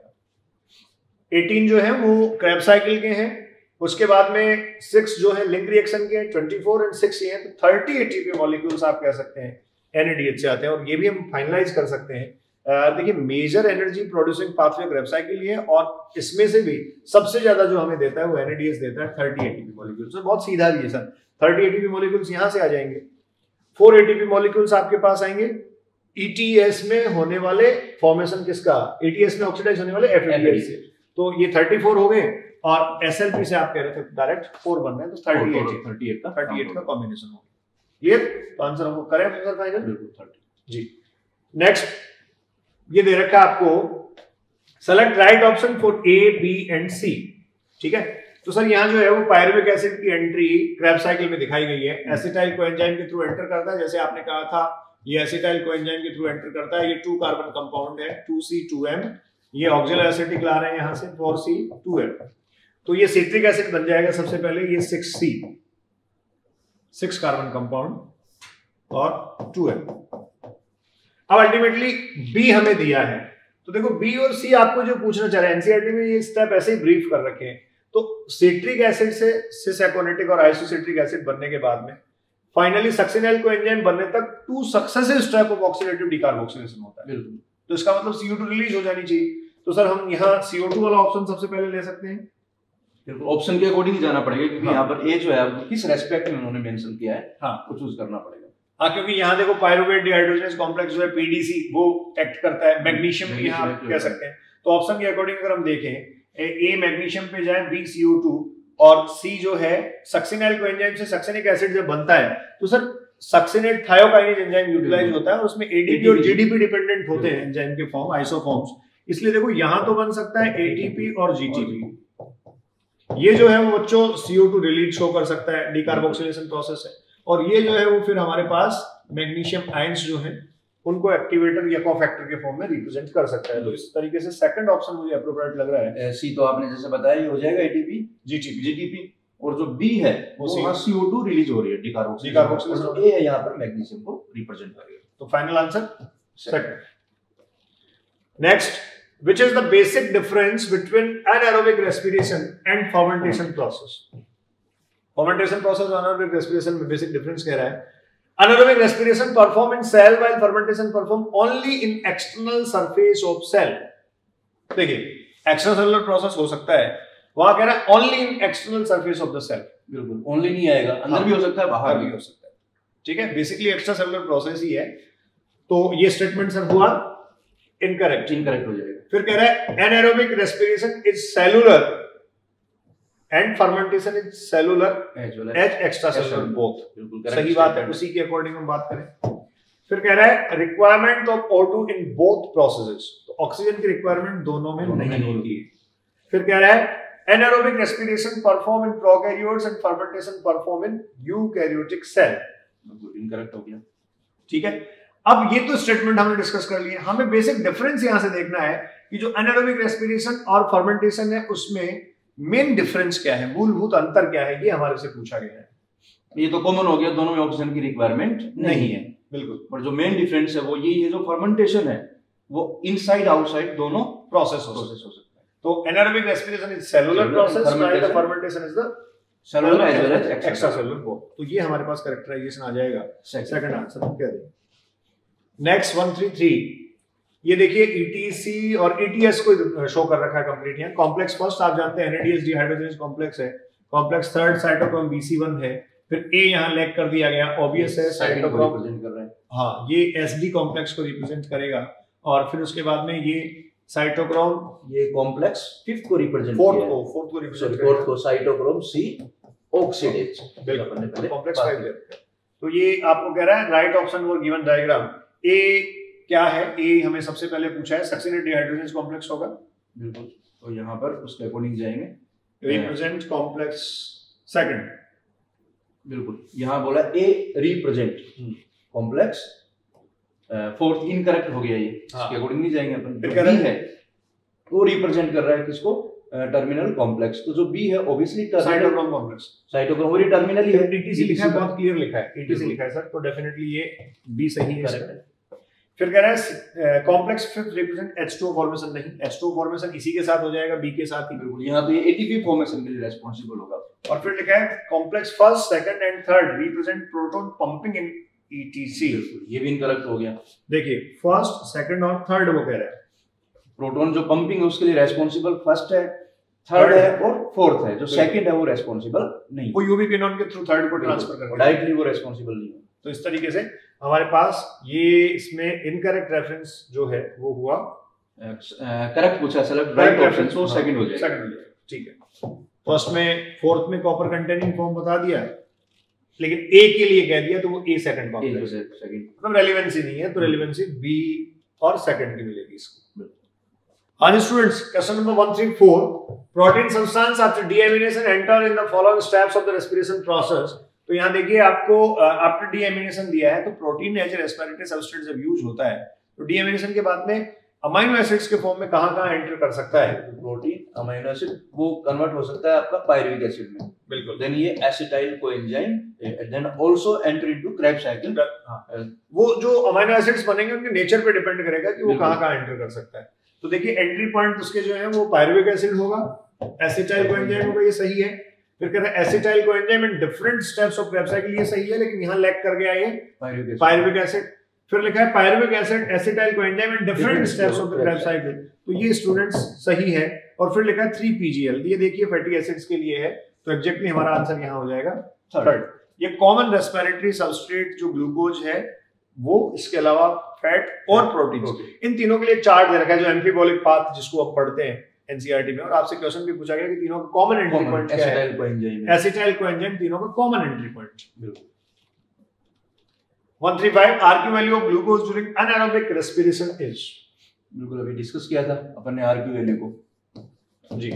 एटीन जो है वो क्रेब्स साइकिल के हैं, उसके बाद में सिक्स जो है लिंक रिएक्शन के, ट्वेंटी फोर एंड सिक्स ये हैं, तो thirty A T P molecules आप कह सकते हैं N A D H से आते हैं, और ये भी हम फाइनलाइज कर सकते हैं। देखिए major energy producing pathway Krebs cycle है, और इसमें से भी सबसे ज्यादा जो हमें देता है वो N A D H देता है thirty A T P molecules. तो बहुत सीधा भी है sir, thirty A T P molecules यहां से आ जाएंगे, four A T P molecules आपके पास आएंगे E T S में होने वाले फॉर्मेशन किसका, E T S में ऑक्सीडाइज होने वाले F A D H से, तो ये थर्टी फोर हो गए, और S L P से आप कह रहे थे डायरेक्ट फोर बन रहे हैं, तो थर्टी एट थर्टी एट का थर्टी एट का कॉम्बिनेशन हो गया। क्लियर, तो आंसर हमको करें सर फाइनल, बिल्कुल थर्टी जी। नेक्स्ट ये दे रखा है आपको, select right option for A B and C, ठीक है। तो सर यहाँ जो है वो पायरुविक एसिड की एंट्री क्रेब्स साइकिल में दिखाई गई है, एसिटाइल कोएंजाइम के थ्रू एंटर करता है, जैसे आपने कहा था ये एसिटाइल कोएंजाइम के थ्रू एंटर करता है, ये टू कार्बन कंपाउंड है, टू C टू M, ये ऑक्सिल एसिटिक ला रहे हैं यहाँ से फोर C टू M, तो ये सिट्रिक एसिड बन जाएगा सबसे पहले, ये six C, six carbon compound और टू M। अब अल्टीमेटली B हमें दिया है, तो देखो B और C आपको जो पूछना चाह रहे हैं, एनसीईआरटी में ये स्टेप ऐसे ही ब्रीफ कर रखे हैं। तो सिट्रिक एसिड से सिस एकोनेटिक और आइसोसिट्रिक एसिड बनने के बाद में फाइनली सक्सिनाइल कोएंजाइम बनने तक two successive step of oxidative decarboxylation होता है, बिल्कुल। तो इसका मतलब C O टू रिलीज हो जानी चाहिए, तो सर हम यहाँ C O टू वाला ऑप्शन सबसे पहले ले सकते हैं, ऑप्शन के अकॉर्डिंग ही जाना पड़ेगा, क्योंकि हाँ। यहाँ पर ए जो है किस रेस्पेक्ट में उन्होंने मेंशन किया है, हाँ वो चूज करना पड़ेगा। हाँ, क्योंकि यहाँ देखो पायरुवेट डिहाइड्रोजनेस कॉम्प्लेक्स जो है P D C वो एक्ट करता है, मैग्नीशियम भी यहाँ कह सकते हैं, तो ऑप्शन के अकॉर्डिंग अगर हम देखें, ए मैग्नीशियम पे जाए, बी C O टू, और सी जो है सक्सिनाइल कोएंजाइम से सक्सिनिक एसिड जब बनता है तो sir succinate thiokinase enzyme utilize होता है, और उसमें A D P और G D P डिपेंडेंट होते हैं एंजाइम के फॉर्म, आइसोफॉर्म्स, इसलिए देखो यहाँ तो बन सकता है A T P और G T P, ये जो है वो बच्चों C O two release show कर सकता है, डिकार्बोक्सिलेशन प्रोसेस है, और ये जो है वो फिर हमारे पास मैग्नीशियम आयंस जो है उनको एक्टिवेटर या कोफैक्टर के फॉर्म में रिप्रेजेंट कर सकता है। तो इस तरीके से सेकंड ऑप्शन मुझे एप्रोप्रिएट लग रहा है। सी तो आपने जैसे बताया ये हो जाएगा A T P, G T P, G T P, और जो B है वो C O टू रिलीज हो रही है, डिकार्बोक्सिलेशन, और A है यहाँ पर मैग्नीशियम को रिप्रेजेंट करेगा। तो final answer second. Next which is the basic difference between anaerobic respiration and fermentation process. Fermentation process और anaerobic respiration में basic difference कह रहा है. Anaerobic respiration perform in cell while fermentation perform only in external surface of cell. देखिए, extracellular process हो सकता है, वहां कह रहा है only in external surface of the cell. बिल्कुल, only नहीं आएगा, अंदर भी हो सकता है, बाहर भी हो सकता है. ठीक है, बेसिकली extracellular process ही है. तो ये स्टेटमेंट सर हुआ इनकरेक्ट, इनकरेक्ट हो जाएगा. फिर कह रहा है anaerobic respiration is cellular and fermentation is cellular as extracellular both. सही बात है, उसी के अकॉर्डिंग हम बात करें. फिर कह रहा है requirement of O two in both processes, तो ऑक्सीजन की रिक्वायरमेंट दोनों में नहीं होती है. फिर कह रहा है anaerobic respiration perform in prokaryotes and fermentation perform in eukaryotic cell. Incorrect हो गया. ठीक है, अब ये तो स्टेटमेंट हमने डिस्कस कर लिए. हमें बेसिक डिफरेंस यहां से देखना है कि जो एनाएरोबिक रेस्पिरेशन और फर्मेंटेशन है उसमें मेन डिफरेंस क्या है, मूलभूत अंतर क्या है, ये हमारे से पूछा गया है. ये तो कॉमन हो गया, दोनों में ऑक्सीजन की रिक्वायरमेंट नहीं है. बिल्कुल. पर जो मेन डिफरेंस है वो यही है, जो फर्मेंटेशन है वो इनसाइड आउटसाइड दोनों प्रोसेस हो सकता है. तो anaerobic respiration is cellular process while the fermentation is the cellular as well as extracellular both. तो ये हमारे पास कैरेक्टराइजेशन आ जाएगा. सेकंड आंसर हम कह दें. नेक्स्ट वन थ्री थ्री, ये देखिए ईटीसी और ईटीएस को शो कर रखा है कंप्लीट. यहाँ कॉम्प्लेक्स फर्स्ट आप जानते हैं एनएडीएस डिहाइड्रोजनेज कॉम्प्लेक्स है. Complex third cytochrome B C one है. फिर ए यहाँ लैग कर दिया गया, ऑब्वियस है साइटोक्रोम रिप्रेजेंट कर रहे हैं. हाँ, ये एसडी कॉम्प्लेक्स को रिप्रेजेंट करेगा. और फिर उसके बाद में ये साइटोक्रोम, ये कॉम्प्लेक्स फिफ्थ को रिप्रेजेंट फोर्थ को फोर्थ को रिप्रेजेंट करेगा. फोर्थ को साइटोक्रोम सी ऑक्सीडेज. बिल्कुल, कॉम्प्लेक्स फाइव है. तो ये आपको कह रहा है right option for given diagram. A क्या है, ए हमें सबसे पहले पूछा है सक्सिनेट डिहाइड्रोजनेज कॉम्प्लेक्स होगा. बिल्कुल. तो यहाँ पर उसके अकॉर्डिंग जाएंगे. Represent complex second. बिल्कुल, यहाँ बोला A represent complex fourth. Incorrect हो गया ये, इसके अकॉर्डिंग नहीं जाएंगे अपन. फिर बी है वो रिप्रेजेंट कर रहा है किसको, टर्मिनल कॉम्प्लेक्स. तो जो बी है ऑब्वियसली साइटोक्रोम कॉम्प्लेक्स. साइटोक्रोम वो टर्मिनल ही है. ईटीसी लिखा है, बहुत क्लियर लिखा है, ईटीसी लिखा है सर. तो डेफिनेटली ये बी सही है. फिर कह रहा है complex fifth represent H two formation. नहीं, एच टू फॉर्मेशन इसी के साथ हो जाएगा, बी के साथ ही. बिल्कुल, यहाँ तो ये एटीपी फॉर्मेशन के लिए रिस्पांसिबल होगा. और फिर लिखा है complex first second and third represent proton pumping in ETC. ये भी इनकरेक्ट हो गया. देखिए फर्स्ट सेकंड और थर्ड वो कह रहा है प्रोटॉन जो पंपिंग है उसके लिए रिस्पांसिबल फर्स्ट है, थर्ड है और फोर्थ है. जो सेकंड है वो रिस्पांसिबल नहीं, वो यूवी किनोन के थ्रू थर्ड को ट्रांसफर कर रहा है, डायरेक्टली वो रिस्पांसिबल नहीं है. तो इस तरीके से हमारे पास ये इसमें इनकरेक्ट रेफरेंस जो है वो हुआ. करेक्ट पूछा, सेलेक्ट राइट ऑप्शन, तो सेकंड हो जाएगा. सेकंड हो जाएगा. ठीक है, फर्स्ट में फोर्थ में कॉपर कंटेनिंग फॉर्म बता दिया, लेकिन ए के लिए कह दिया तो वो ए सेकंड कॉम्प्लेक्स है. मतलब रेलेवेंसी नहीं है, तो रेलेवेंसी बी और सेकंड की मिलेगी इसको. हाँ जी students, question number one three four. Protein substance after deamination enter in the following steps of the respiration process. तो यहाँ देखिए आपको आफ्टर डीएमिनेशन दिया है, तो protein as a respiratory substrate जब यूज होता है तो डीएमिनेशन के बाद में अमीनो एसिड्स के फॉर्म में कहां कहां एंटर कर सकता है. प्रोटीन अमीनो एसिड वो कन्वर्ट हो सकता है आपका पायरुविक एसिड में. बिल्कुल. देन ये acetyl coenzyme then also enter into Krebs cycle. वो जो अमीनो एसिड्स बनेंगे उनके नेचर पे डिपेंड करेगा कि वो कहां कहां एंटर कर सकता है. तो देखिए एंट्री पॉइंट उसके जो है वो पायरुविक एसिड होगा, एसिटाइल कोएंजाइम होगा, ये सही है. फिर कहते हैं acetyl coenzyme in different steps of Krebs cycle, ये सही है, लेकिन यहां लैग कर गया ये पायरुविक एसिड. फिर लिखा है pyruvic acid acetyl coenzyme in different steps of the Krebs cycle, तो ये स्टूडेंट्स सही है. और फिर लिखा है थ्री पीजीएल, ये देखिए फैटी एसिड्स के लिए है, तो एग्जैक्टली हमारा आंसर यहां हो जाएगा थर्ड. ये कॉमन रेस्पिरेटरी सबस्ट्रेट जो ग्लूकोज है वो, इसके अलावा फैट और प्रोटीन, इन तीनों के लिए चार्ट दे रखा है जो एम्फीबॉलिक पाथ जिसको आप पढ़ते हैं एनसीईआरटी में. और आपसे क्वेश्चन भी पूछा गया कि तीनों का कॉमन एंट्री पॉइंट क्या है. एसिटाइल कोएंजाइम तीनों का कॉमन एंट्री पॉइंट. बिल्कुल. One three five RQ value of glucose during anaerobic respiration is. बिल्कुल, अभी डिस्कस किया था अपन ने आरक्यू वैल्यू को जी.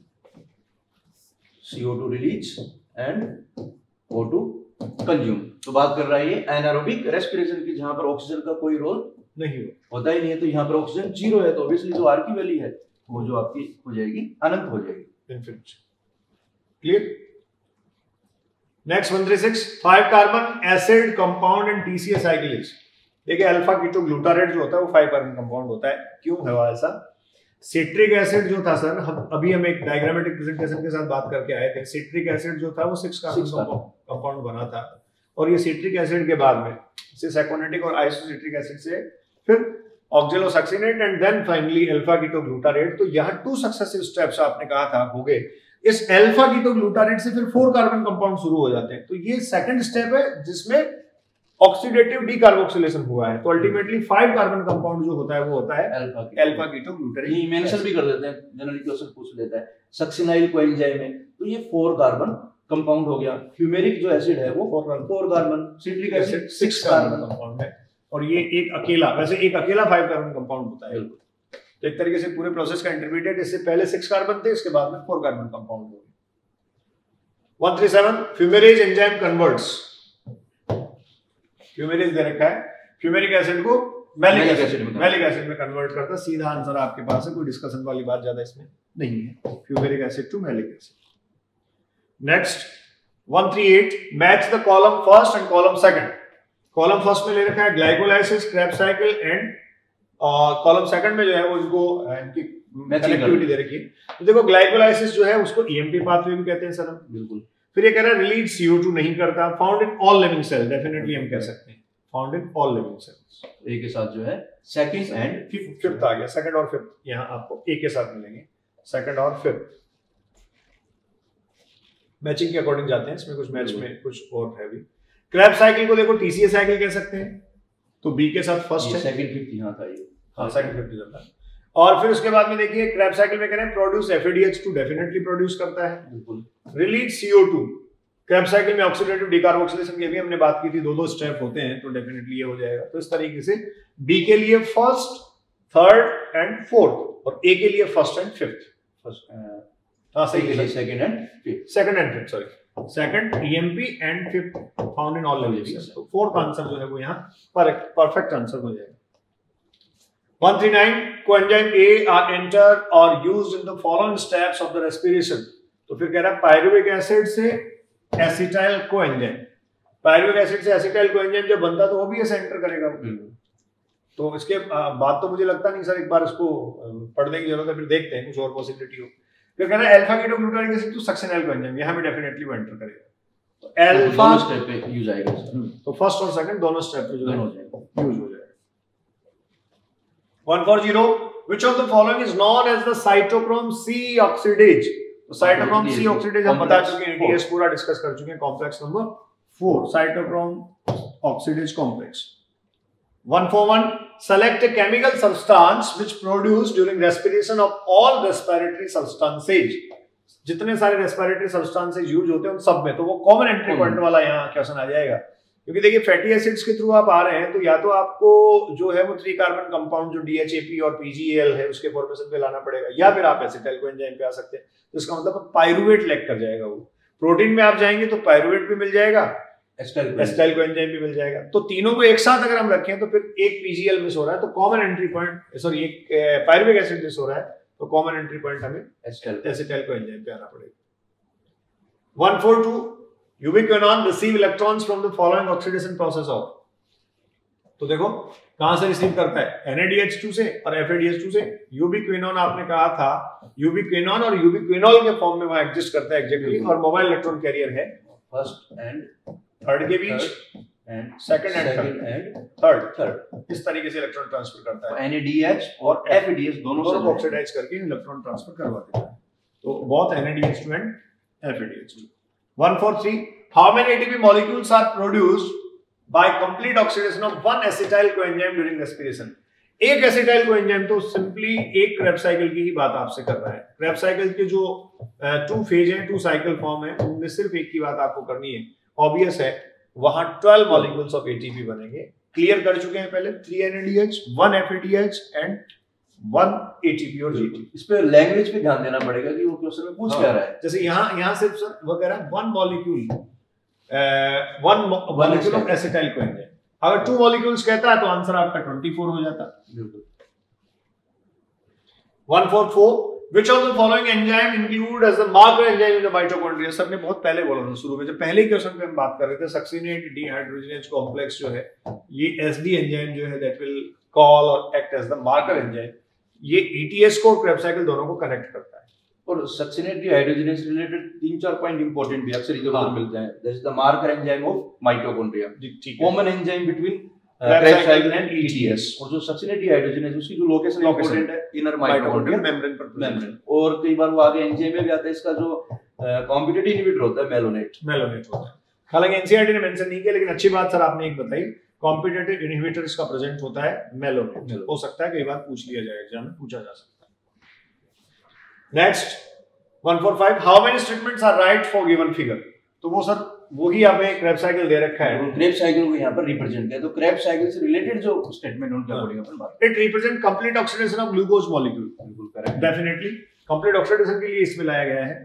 C O two release and O two consume. तो बात कर रहा है ये एनारोबिक रेस्पिरेशन की, जहां पर ऑक्सीजन का कोई रोल नहीं होता ही नहीं है. तो यहाँ पर ऑक्सीजन जीरो है, तो ऑब्वियसली जो आरक्यू वैल्यू है वो जो आपकी हो जाएगी अनंत हो जाएगी. Infinite. Clear. Next one three six. Five carbon acid compound in TCA cycle is. देखिए अल्फा कीटो ग्लूटारेट जो होता है वो फाइव कार्बन कंपाउंड होता है. क्यों है ऐसा? सिट्रिक एसिड जो था सर, हम अभी हम एक डायग्रामेटिक प्रेजेंटेशन के साथ बात करके आए थे, सिट्रिक एसिड जो था वो सिक्स कार्बन कंपाउंड बना था, और ये सिट्रिक एसिड के बाद में सिस एकोनेटिक और आइसोसिट्रिक एसिड से फिर oxalosuccinate and then finally alpha ketoglutarate. तो यहाँ टू सक्सेसिव स्टेप्स आपने कहा था हो गए। इस अल्फा कीटोग्लूटारेट से फिर फोर कार्बन कंपाउंड शुरू हो जाते हैं। तो ये सेकंड स्टेप है जिसमें ऑक्सीडेटिव डीकार्बोक्सिलेशन हुआ है। तो अल्टीमेटली फाइव कार्बन कंपाउंड जो होता है वो होता है अल्फा अल्फा कीटोग्लूटारेट। ये मेंशन भी कर देते हैं, जनरली क्वेश्चन पूछ लेता है सक्सिनाइल कोएंजाइम में, तो ये फोर कार्बन कंपाउंड हो गया। फ्यूमेरिक जो एसिड है वो four carbon, citric acid six carbon compound है, और ये एक अकेला, वैसे एक अकेला फाइव कार्बन कंपाउंड होता है। तो एक तरीके से पूरे प्रोसेस का इंटरमीडिएट, इससे पहले सिक्स कार्बन थे, इसके बाद में फोर कार्बन कंपाउंड हो गए। One thirty seven fumarase enzyme converts. Fumarase दे रखा है, फ्यूमेरिक एसिड को मैलिक एसिड में मैलिक एसिड में कन्वर्ट करता है। सीधा आंसर आपके पास है, कोई डिस्कशन वाली बात ज्यादा इसमें नहीं है। Fumaric acid to malic acid. Next one thirty eight match the column first and column second. Column first में ले रखा है glycolysis, Krebs cycle and column second में जो है वो इनको इनकी कनेक्टिविटी दे रखी है। तो देखो ग्लाइकोलाइसिस जो है उसको ईएमपी पाथवे भी कहते हैं सर हम, बिल्कुल। फिर ये कह रहा है रिलीज सीओ टू नहीं करता, found in all living cell, definitely हम कह सकते हैं found in all living cells. A के साथ जो है सेकंड एंड फिफ्थ फिफ्थ आ गया, सेकंड और फिफ्थ यहाँ आपको ए के साथ मिलेंगे, सेकंड और फिफ्थ मैचिंग के अकॉर्डिंग जाते हैं, इसमें कुछ मैच में कुछ और है भी। क्रेब्स साइकिल को देखो टीसीए साइकिल कह सकते हैं, तो बी के साथ फर्स्ट है, सेकंड फिफ्थ यहाँ था ये, हाँ सेकंड फिफ्थ जाता है। और फिर उसके बाद में देखिए क्रेब्स साइकिल में कह रहे हैं produce FADH two, definitely produce करता है, बिल्कुल। Release CO two, Krebs cycle में ऑक्सीडेटिव डीकार्बोक्सिलेशन की भी हमने बात की थी, दो दो स्टेप होते हैं, तो डेफिनेटली ये हो जाएगा। तो इस तरीके से बी के लिए फर्स्ट, थर्ड एंड फोर्थ, और ए के लिए फर्स्ट एंड फिफ्थ। फर्स्ट हाँ सही है, second and fifth, second and fifth sorry, second EMP and fifth found in all living cells. तो फोर्थ आंसर जो है वो यहाँ पर परफेक्ट आंसर हो जाएगा। One thirty nine coenzyme A are enter और used in the following steps of the respiration. तो फिर कह रहा है पायरुविक एसिड से एसिटाइल कोएंजाइम, पायरुविक एसिड से एसिटाइल कोएंजाइम जब बनता तो वो भी ऐसे एंटर करेगा। तो इसके बाद तो मुझे लगता नहीं सर, एक बार इसको पढ़ने की जरूरत है, फिर देखते हैं कुछ और पॉसिबिलिटी हो। फिर कह रहा है alpha ketoglutaric acid to succinyl coenzyme, यहां पे डेफिनेटली वो एंटर करेगा। तो अल्फा स्टेप पे यूज आएगा, तो फर्स्ट और सेकंड दोनों स्टेप पे जो है यूज हो जाएगा। One forty which of the following is known as the cytochrome C oxidase. तो साइटोक्रोम सी ऑक्सीडेज हम बता चुके हैं, एटीएस पूरा डिस्कस कर चुके हैं, complex number four cytochrome oxidase complex. One forty one select a chemical substance which produced during respiration of all respiratory substances। जितने सारे रेस्पिरेटरी सब्सटेंसेस यूज होते हैं उन सब में, तो वो कॉमन एंट्री पॉइंट वाला यहाँ क्वेश्चन आ जाएगा। क्योंकि देखिए फैटी एसिड्स के थ्रू आप आ रहे हैं, तो या तो आपको जो है वो थ्री कार्बन कंपाउंड जो डीएचएपी और पीजीएल है उसके फॉर्मेशन पे लाना पड़ेगा, या फिर आप एसिटाइल कोएंजाइम पे आ सकते हैं। तो इसका मतलब पायरुवेट लैक कर जाएगा वो। प्रोटीन में आप जाएंगे तो पायरुवेट भी मिल जाएगा, एसिटाइल कोएंजाइम भी मिल जाएगा। तो तीनों को एक साथ अगर हम रखें तो फिर एक पीजीएल मिस हो रहा है, तो कॉमन एंट्री पॉइंट सॉरी एक पायरुविक एसिड मिस हो रहा है, तो कॉमन एंट्री पॉइंट हमें एसिटाइल कोएंजाइम पे आना पड़ेगा। One forty two ubiquinone receive electrons from the following oxidation process of. तो देखो कहां से रिसीव करता है, N A D H two से और F A D H two से। यूबिक्विनोन आपने कहा था, यूबिक्विनोन और यूबिक्विनोल के फॉर्म में वहां एग्जिस्ट करता है एग्जैक्टली, और मोबाइल इलेक्ट्रॉन कैरियर है फर्स्ट एंड थर्ड के बीच, and second and third third इस तरीके से इलेक्ट्रॉन ट्रांसफर करता है। एन ए डी एच और एफ ए डी एच दोनों से ऑक्सीडाइज करके इलेक्ट्रॉन ट्रांसफर करवा देता है। तो both N A D H two and F A D H two. One forty three how many ATP molecules are produced by complete oxidation of one acetyl coenzyme during respiration. एक acetyl coenzyme तो simply एक Krebs cycle की ही बात आपसे कर रहा है। क्रेब्स साइकिल के जो टू फेज हैं, टू साइकिल फॉर्म है, उनमें सिर्फ एक की बात आपको करनी है। ऑब्वियस है वहां ट्वेल्व मॉलिक्यूल्स ऑफ एटीपी बनेंगे, क्लियर कर चुके हैं पहले, three N A D H, one F A D H and one ATP और जीटी। इस पे लैंग्वेज पे ध्यान देना पड़ेगा कि वो क्वेश्चन में पूछ क्या रहा है। जैसे यहाँ यहाँ सिर्फ सर वो कह रहा है one molecule one molecule of acetyl coenzyme. अगर टू मॉलिक्यूल्स कहता है तो आंसर आपका ट्वेंटी फोर हो जाता। One forty four Which of the following enzyme include as the marker enzyme in the mitochondria? Sir ने बहुत पहले बोला था शुरू में, जब पहले क्वेश्चन पे हम बात कर रहे थे, सक्सिनेट डिहाइड्रोजनेज कॉम्प्लेक्स जो है ये एसडी एंजाइम जो है that will call or act as the marker enzyme। ये ईटीएस को और क्रेब्स साइकिल दोनों को कनेक्ट करता है। और सक्सिनेटरी हाइड्रोजनेज रिलेटेड तीन चार पॉइंट इंपॉर्टेंट भी अक्सर इधर उधर मिलते हैं। That is the marker enzyme of mitochondria, common enzyme between Krebs cycle and ETS. और जो सक्सिनेटरी हाइड्रोजनेज उसकी जो लोकेशन इंपॉर्टेंट है इनर माइटोकॉन्ड्रियल मेम्ब्रेन पर मेम्ब्रेन। और कई बार वो आगे एंजाइम में भी आता है, इसका जो कॉम्पिटिटिव इनहिबिटर होता है मेलोनेट मेलोनेट होता है। हालांकि एनसीईआरटी ने मेंशन नहीं किया, लेकिन अच्छी बात सर आपने एक बताई, कॉम्पिटिटिव इनहिबिटर इसका प्रेजेंट होता है मेलोनेट। हो सकता है कई बार पूछ लिया जाए, एग्जाम में पूछा जा सकता है। Next one four five, how many statements are right for given figure. तो वो सर वही हमें क्रेब्स साइकिल दे रखा है, क्रेब्स साइकिल को यहाँ पर रिप्रेजेंट किया। तो क्रेब्स साइकिल से रिलेटेड जो स्टेटमेंट उनके अकॉर्डिंग अपन बात, it represent complete oxidation of glucose molecule. बिल्कुल करेक्ट, डेफिनेटली कंप्लीट ऑक्सीडेशन के लिए इसमें लाया गया है।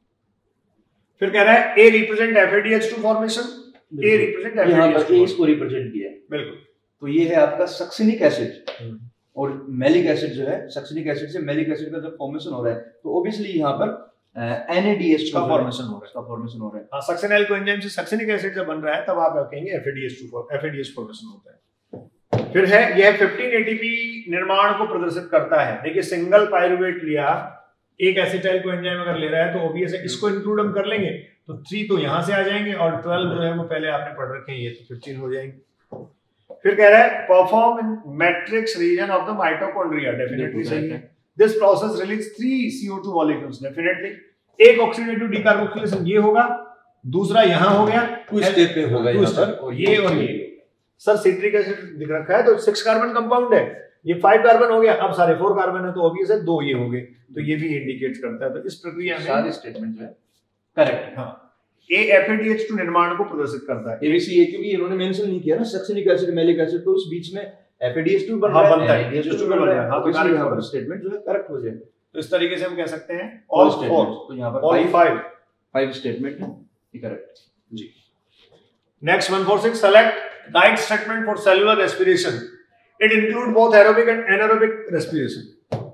फिर कह रहा है A represent F A D H two formation, A represent F A D H two, A इसको रिप्रेजेंट किया है। बिल्कुल, तो ये है आपका सक्सिनिक एसिड और मैलिक एसिड जो है, सक्सिनिक एसिड से मैलिक एसिड का जब फॉर्मेशन हो रहा है तो ऑब्वियसली यहाँ पर एन ए डी एच का फॉर्मेशन हो रहा है, का फॉर्मेशन हो रहा है। हां, सक्सिनल कोएंजाइम से सक्सिनिक एसिड जब बन रहा है तब आप कहेंगे F A D H two, F A D H formation होता है। फिर है यह फिफ्टीन ए टी पी निर्माण को प्रदर्शित करता है। देखिए सिंगल पाइरुवेट लिया, एक एसिटाइल कोएंजाइम अगर ले रहा है तो ऑब्वियस है इसको इंक्लूड हम कर लेंगे, तो थ्री तो यहां से आ जाएंगे और ट्वेल्व जो है वो पहले आपने पढ़ रखे हैं, ये तो फिफ्टीन हो जाएंगे। फिर कह रहा है perform in matrix region of the mitochondria, definitely सही है। This process release three C O two molecules, definitely. एक ऑक्सीडेटिव डीकार्बोक्सिलेशन ये होगा, दूसरा यहां हो गया, टू स्टेप पे होगा यहां पर, और ये और ये सर सिट्रिक एसिड दिख रखा है तो सिक्स कार्बन कंपाउंड है, ये फाइव कार्बन हो गया, अब सारे फोर कार्बन है तो ऑब्वियस है दो ये हो गए, तो ये भी इंडिकेट करता है। तो इस प्रक्रिया में सारे स्टेटमेंट जो है करेक्ट। हां, A F A D H two निर्माण को प्रदर्शित करता है। एबीसी ये क्योंकि इन्होंने मेंशन नहीं किया ना सक्सिनिक एसिड मैलिक एसिड, तो इस बीच में F A D H two बन रहा है, बनता है, एच टू बन रहा है। हां, तो यहां पर स्टेटमेंट जो है करेक्ट हो जाए। तो इस तरीके से हम कह सकते हैं ऑल फोर, तो यहां पर ऑल फाइव फाइव स्टेटमेंट है, ये करेक्ट जी। Next one four six, select guide statement for cellular respiration, it include both aerobic and anaerobic respiration.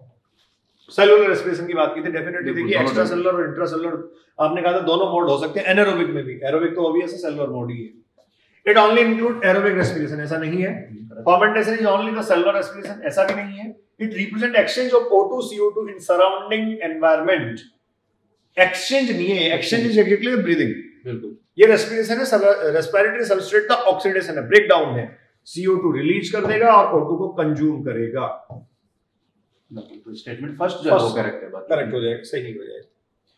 Cellular respiration की बात की थी, डेफिनेटली देखिए एक्स्ट्रा सेलुलर और इंट्रा सेलुलर आपने कहा था दोनों मोड हो सकते हैं, एनारोबिक में भी, एरोबिक तो ऑब्वियस है सेलुलर मोड ही है। It only include aerobic respiration, ऐसा नहीं है। Fermentation is only the cellular respiration, ऐसा भी नहीं है। It represent exchange of O two C O two in surrounding environment, exchange नहीं है, एक्सचेंज इज एक्चुअली ब्रीदिंग। बिल्कुल, ये रेस्पिरेशन है, रेस्पिरेटरी सबस्ट्रेट का ऑक्सीडेशन है, ब्रेक डाउन है, सी ओ टू रिलीज कर देगा और ओ टू को कंज्यूम करेगा। तो स्टेटमेंट फर्स्ट जो है वो करेक्ट है, करेक्ट हो जाएगा, सही हो जाएगा।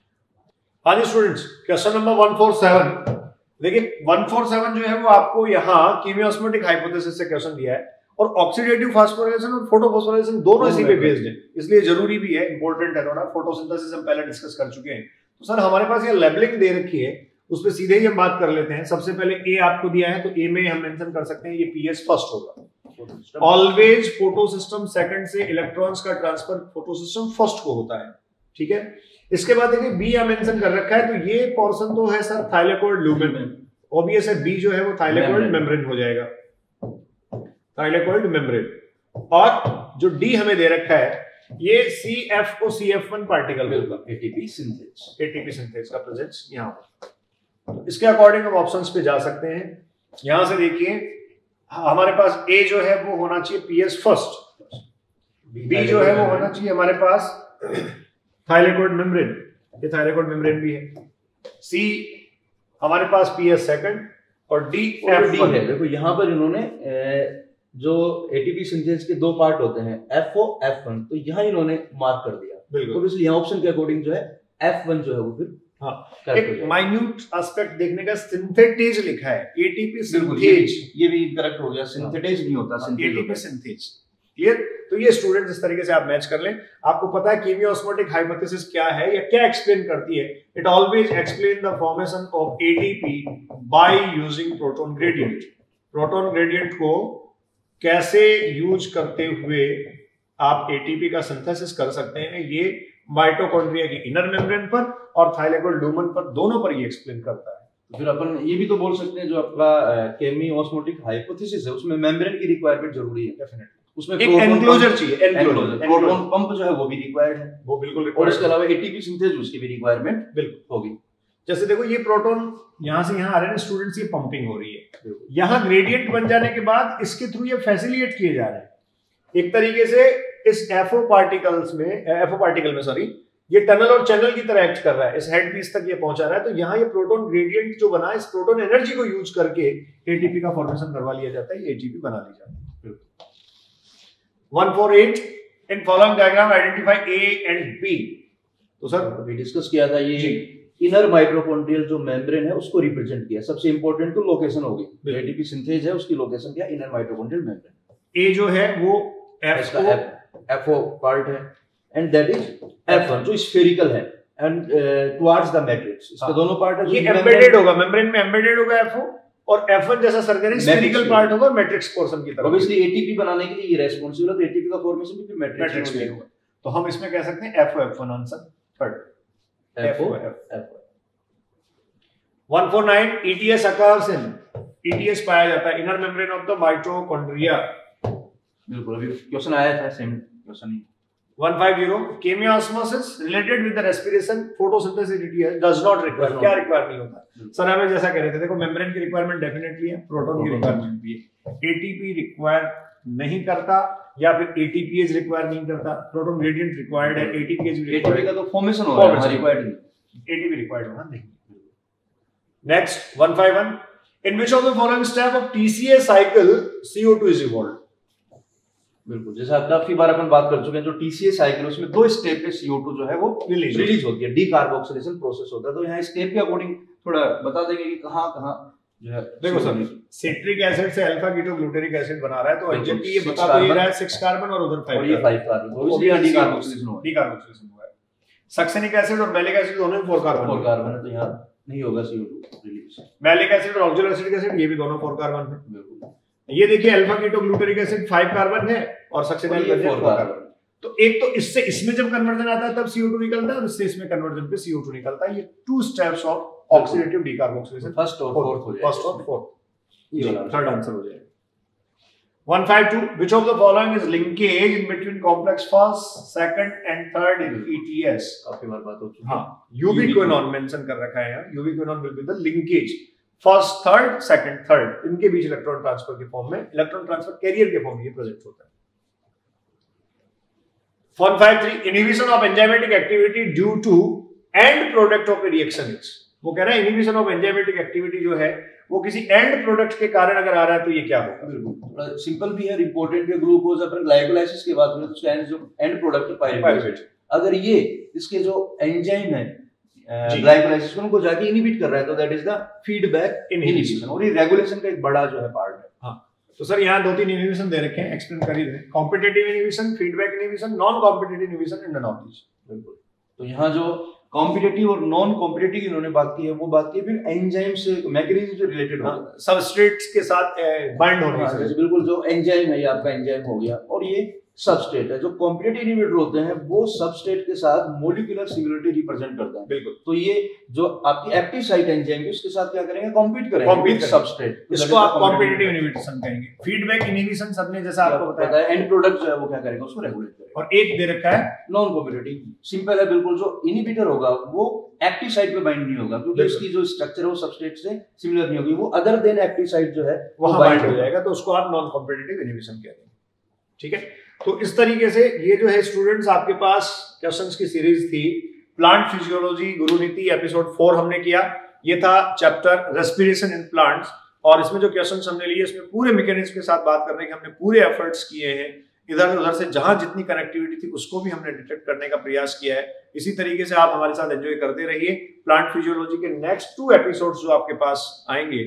हाँ जी students, question number one four seven, देखिए वन फोर सेवन जो है वो आपको यहाँ कीमियोस्मोटिक हाइपोथेसिस से क्वेश्चन दिया है और ऑक्सीडेटिव फास्फोराइलेशन और फोटोफॉस्फोराइलेशन दोनों इसी पे बेस्ड है, इसलिए जरूरी भी है, इंपॉर्टेंट है थोड़ा। फोटोसिंथेसिस हम पहले डिस्कस कर चुके हैं। तो सर हमारे पास ये लेबलिंग दे रखी है, उस पे सीधे ही हम बात कर लेते हैं। सबसे पहले ए आपको दिया है, तो ए में हम मेंशन कर सकते हैं ये पीएस फर्स्ट होगा। ऑलवेज फोटोसिस्टम सेकंड से इलेक्ट्रॉन्स का ट्रांसफर फोटोसिस्टम फर्स्ट को होता है, ठीक है। इसके बाद देखिए बी यहां मेंशन कर रखा है, तो ये पोर्शन तो है सर थाइलेकोइड लुमेन, ऑब्वियस है बी जो है वो थाइलेकोइड मेम्ब्रेन हो जाएगा, थाइलेकोइड मेम्ब्रेन। और जो डी हमें दे रखा है ये C F O C F one particle होगा, एटीपी सिंथेज, एटीपी सिंथेज का प्रेजेंस यहां पर। इसके अकॉर्डिंग हम ऑप्शंस पे जा सकते हैं। यहां से देखिए हमारे पास ए जो है वो होना चाहिए पीएस फर्स्ट, बी जो है वो होना चाहिए हमारे पास थाइलेकोइड मेम्ब्रेन, ये थाइलेकोइड मेम्ब्रेन भी है, सी हमारे पास पीएस सेकंड और डी एफ वन है। देखो यहाँ पर इन्होंने जो एटीपी सिंथेज के दो पार्ट होते हैं एफ ओ एफ वन, तो यहाँ इन्होंने मार्क कर दिया। बिल्कुल, तो यहाँ ऑप्शन के अकॉर्डिंग जो है एफ वन जो है वो फिर हाँ, एक माइन्यूट एस्पेक्ट देखने का सिंथेटेज लिखा है, एटीपी सिंथेज, ये भी करेक्ट हो गया, सिंथेटेज नहीं होता, एटीपी सिंथेज। क्लियर? तो ये स्टूडेंट्स इस तरीके से आप मैच कर लें। आपको पता है कीमियोस्मोटिक हाइपोथेसिस क्या है या क्या एक्सप्लेन करती है? It always explain the formation of ATP by using proton gradient. Proton gradient को कैसे यूज करते हुए आप एटीपी का सिंथेसिस कर सकते हैं, ये माइटोकॉन्ड्रिया की इनर मेम्ब्रेन पर और थाइलेकोइड लुमेन पर, दोनों पर ये एक्सप्लेन करता है। तो फिर अपन ये भी तो बोल सकते हैं जो आपका केमियोस्मोटिक हाइपोथेसिस है उसमें मेम्ब्रेन की रिक्वायरमेंट जरूरी है, डेफिनेटली उसमें एक एनक्लोजर चाहिए, एनक्लोजर, प्रोटॉन पंप जो है वो भी रिक्वायर्ड है, वो बिल्कुल रिक्वायर्ड, और इसके अलावा एटीपी सिंथेज उसकी भी रिक्वायरमेंट बिल्कुल होगी। जैसे देखो ये प्रोटॉन यहां से यहां आ रहे हैं स्टूडेंट्स, ये पंपिंग हो रही है, यहां ग्रेडियंट बन जाने के बाद इसके थ्रू ये फैसिलिटेट किए जा रहे हैं। एक तरीके से इस एफओ पार्टिकल्स में एफओ पार्टिकल में सॉरी ये टनल और चैनल की तरह एक्ट कर रहा है, इस हेड पीस तक ये पहुंचा रहा है, तो यहाँ ये प्रोटॉन ग्रेडियंट जो बना, इस प्रोटॉन एनर्जी को यूज करके एटीपी का फॉर्मेशन करवा लिया जाता है, एटीपी बना ली जाती है। One four eight in following diagram identify A and B. तो सर अभी डिस्कस किया था ये इनर माइटोकॉन्ड्रियल जो मेम्ब्रेन है उसको रिप्रेजेंट किया। सबसे इंपॉर्टेंट तो लोकेशन होगी, एटीपी सिंथेज है उसकी लोकेशन क्या, इनर माइटोकॉन्ड्रियल मेम्ब्रेन। ए जो है वो एफओ एफओ पार्ट है and that is F one जो स्फेरिकल है एंड टुवर्ड्स द मैट्रिक्स। इसके दोनों पार्ट है, ये एम्बेडेड होगा मेम्ब्रेन में, एम्बेडेड होगा एफओ, और एफ वन जैसा सर कह रहे हैं स्फेरिकल पार्ट होगा मैट्रिक्स पोर्शन की तरफ। ऑब्वियसली एटीपी बनाने के लिए ये रिस्पांसिबल है, तो एटीपी का फॉर्मेशन भी मैट्रिक्स में होगा। तो हम इसमें कह सकते हैं FO F one answer third FO F one four nine ETS occurs in, ETS पाया जाता है inner membrane of the mitochondria. बिल्कुल अभी क्वेश्चन आया था सेम क्वेश्चन ही। One five zero chemiosmosis related with the respiration photosynthesis ETS does not require, क्या require नहीं होता सर? हमें जैसा कह रहे थे, देखो मेम्ब्रेन की रिक्वायरमेंट डेफिनेटली है, प्रोटॉन की रिक्वायरमेंट भी है, एटीपी रिक्वायर नहीं करता या फिर एटीपीएज रिक्वायर नहीं करता, प्रोटॉन ग्रेडियंट रिक्वायर्ड है, एटीपीएज भी एटीपी का तो फॉर्मेशन हो रहा है, रिक्वायर्ड नहीं, एटीपी रिक्वायर्ड होना नहीं। Next one five one in which of the following step of TCA cycle CO two is evolved. बिल्कुल जैसे आप काफी बार अपन बात कर चुके हैं, जो टीसीए साइकिल उसमें दो स्टेप पे सीओ टू जो है वो रिलीज रिलीज होती है, डीकार्बोक्सिलेशन प्रोसेस होता है। तो यहाँ स्टेप के अकॉर्डिंग थोड़ा बता देंगे कि कहां कहां जो है। देखो सर सिट्रिक एसिड से अल्फा कीटोग्लूटेरिक एसिड बना रहा है, तो एग्जैक्टली ये बता तो ये रहा है सिक्स कार्बन और उधर फाइव कार्बन, तो इसलिए डीकार्बोक्सिलेशन हुआ है, डीकार्बोक्सिलेशन हुआ है। सक्सेनिक एसिड और मैलिक एसिड दोनों में फोर कार्बन फोर कार्बन है, तो यहाँ नहीं होगा CO two release. Malic acid और ऑक्सैलिक एसिड ये भी दोनों फोर कार्बन है। बिल्कुल ये देखिए alpha ketoglutaric acid five carbon है और सक्सेनिक एसिड फोर कार्बन। तो एक तो इससे इसमें जब कन्वर्जन आता है तब सीओ टू निकलता है, और इससे इसमें कन्वर्जन पे सीओ टू निकलता है। ये two steps of oxidative decarboxylation, first और फोर्थ हो जाएगा, फर्स्ट और फोर्थ, ये वाला थर्ड आंसर हो जाएगा। One five two which of the following is linkage in between complex first second and third in ETS. काफी बार बात हो चुकी है। हां यूबिक्विनोन मेंशन कर रखा है यहाँ, ubiquinone will be the linkage first third second third, इनके बीच इलेक्ट्रॉन ट्रांसफर के फॉर्म में, इलेक्ट्रॉन ट्रांसफर कैरियर के फॉर्म में ये प्रेजेंट होता है। One five three inhibition of enzymatic activity due to end product of a reaction is. वो कह रहा है इनहिबिशन ऑफ एंजाइमेटिक एक्टिविटी जो है वो किसी एंड प्रोडक्ट के कारण अगर आ रहा है तो ये क्या होगा? बिल्कुल सिंपल भी है, इंपॉर्टेंट भी। ग्लूकोज अपन ग्लाइकोलाइसिस की बात करें तो उसका एंड जो एंड प्रोडक्ट है पायरुवेट, अगर ये इसके जो एंजाइम है ग्लाइकोलाइसिस को उनको जाके इनहिबिट कर रहा है तो that is the feedback inhibition, और ये रेगुलेशन का एक बड़ा जो है पार्ट है। हां तो सर यहाँ दो तीन इनहिबिशन दे रखे हैं, एक्सप्लेन कर ही दें। Competitive inhibition, feedback inhibition, non competitive inhibition and knowledge. बिल्कुल तो यहाँ जो कॉम्पिटिटिव और नॉन कॉम्पिटिटिव इन्होंने बात की है वो बात की है फिर एंजाइम से मैकेनिज्म से रिलेटेड हो, सबस्ट्रेट्स के साथ बाइंड होने से। बिल्कुल जो एंजाइम है ये आपका एंजाइम हो गया, और ये सबस्ट्रेट है। जो कॉम्पिटिटिव इनहिबिटर होते हैं वो सबस्ट्रेट के साथ मॉलिक्यूलर सिमिलरिटी रिप्रेजेंट करते हैं। बिल्कुल तो ये जो आपकी एक्टिव साइट एंजाइम है उसके साथ क्या करेंगे, कॉम्पीट करेंगे, कॉम्पीट सबस्ट्रेट, इसको आप कॉम्पिटिटिव इनहिबिशन कहेंगे। फीडबैक इनहिबिशन सबने जैसा आपको बताया एंड प्रोडक्ट जो है वो क्या करेगा, उसको रेगुलेट करेगा। और एक दे रखा है नॉन कॉम्पिटिटिव, सिंपल है बिल्कुल। जो इनहिबिटर होगा वो एक्टिव साइट पे बाइंड नहीं होगा क्योंकि उसकी जो स्ट्रक्चर है वो सबस्ट्रेट से सिमिलर नहीं होगी, वो अदर देन एक्टिव साइट जो है वो बाइंड हो जाएगा, तो उसको आप नॉन कॉम्पिटिटिव इनहिबिशन कहते हैं। ठीक है, तो इस तरीके से ये जो है स्टूडेंट्स आपके पास क्वेश्चंस की सीरीज थी। Plant physiology Guruniti episode four हमने किया, ये था चैप्टर रेस्पिरेशन इन प्लांट्स, और इसमें जो क्वेश्चंस हमने लिए इसमें पूरे मैकेनिज्म के साथ बात करने के हमने पूरे एफर्ट्स किए हैं। इधर उधर से जहां जितनी कनेक्टिविटी थी उसको भी हमने डिटेक्ट करने का प्रयास किया है। इसी तरीके से आप हमारे साथ एंजॉय करते रहिए। प्लांट फिजियोलॉजी के नेक्स्ट टू एपिसोड्स जो आपके पास आएंगे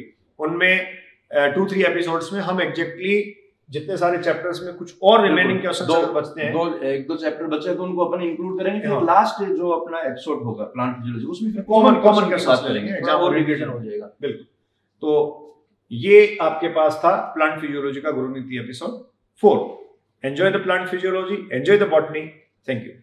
उनमें टू थ्री एपिसोड्स में हम एग्जैक्टली जितने सारे चैप्टर्स में कुछ और रिमेनिंग क्वेश्चंस बचते हैं, दो एक दो चैप्टर बचे हैं तो उनको अपन इंक्लूड करेंगे। फिर लास्ट जो अपना एपिसोड होगा प्लांट फिजियोलॉजी उसमें फिर कॉमन कॉमन क्वेश्चंस करेंगे, एग्जाम और रिवीजन हो जाएगा। बिल्कुल, तो ये आपके पास था प्लांट फिजियोलॉजी का Guruniti episode four. Enjoy the plant physiology, enjoy the botany. Thank you.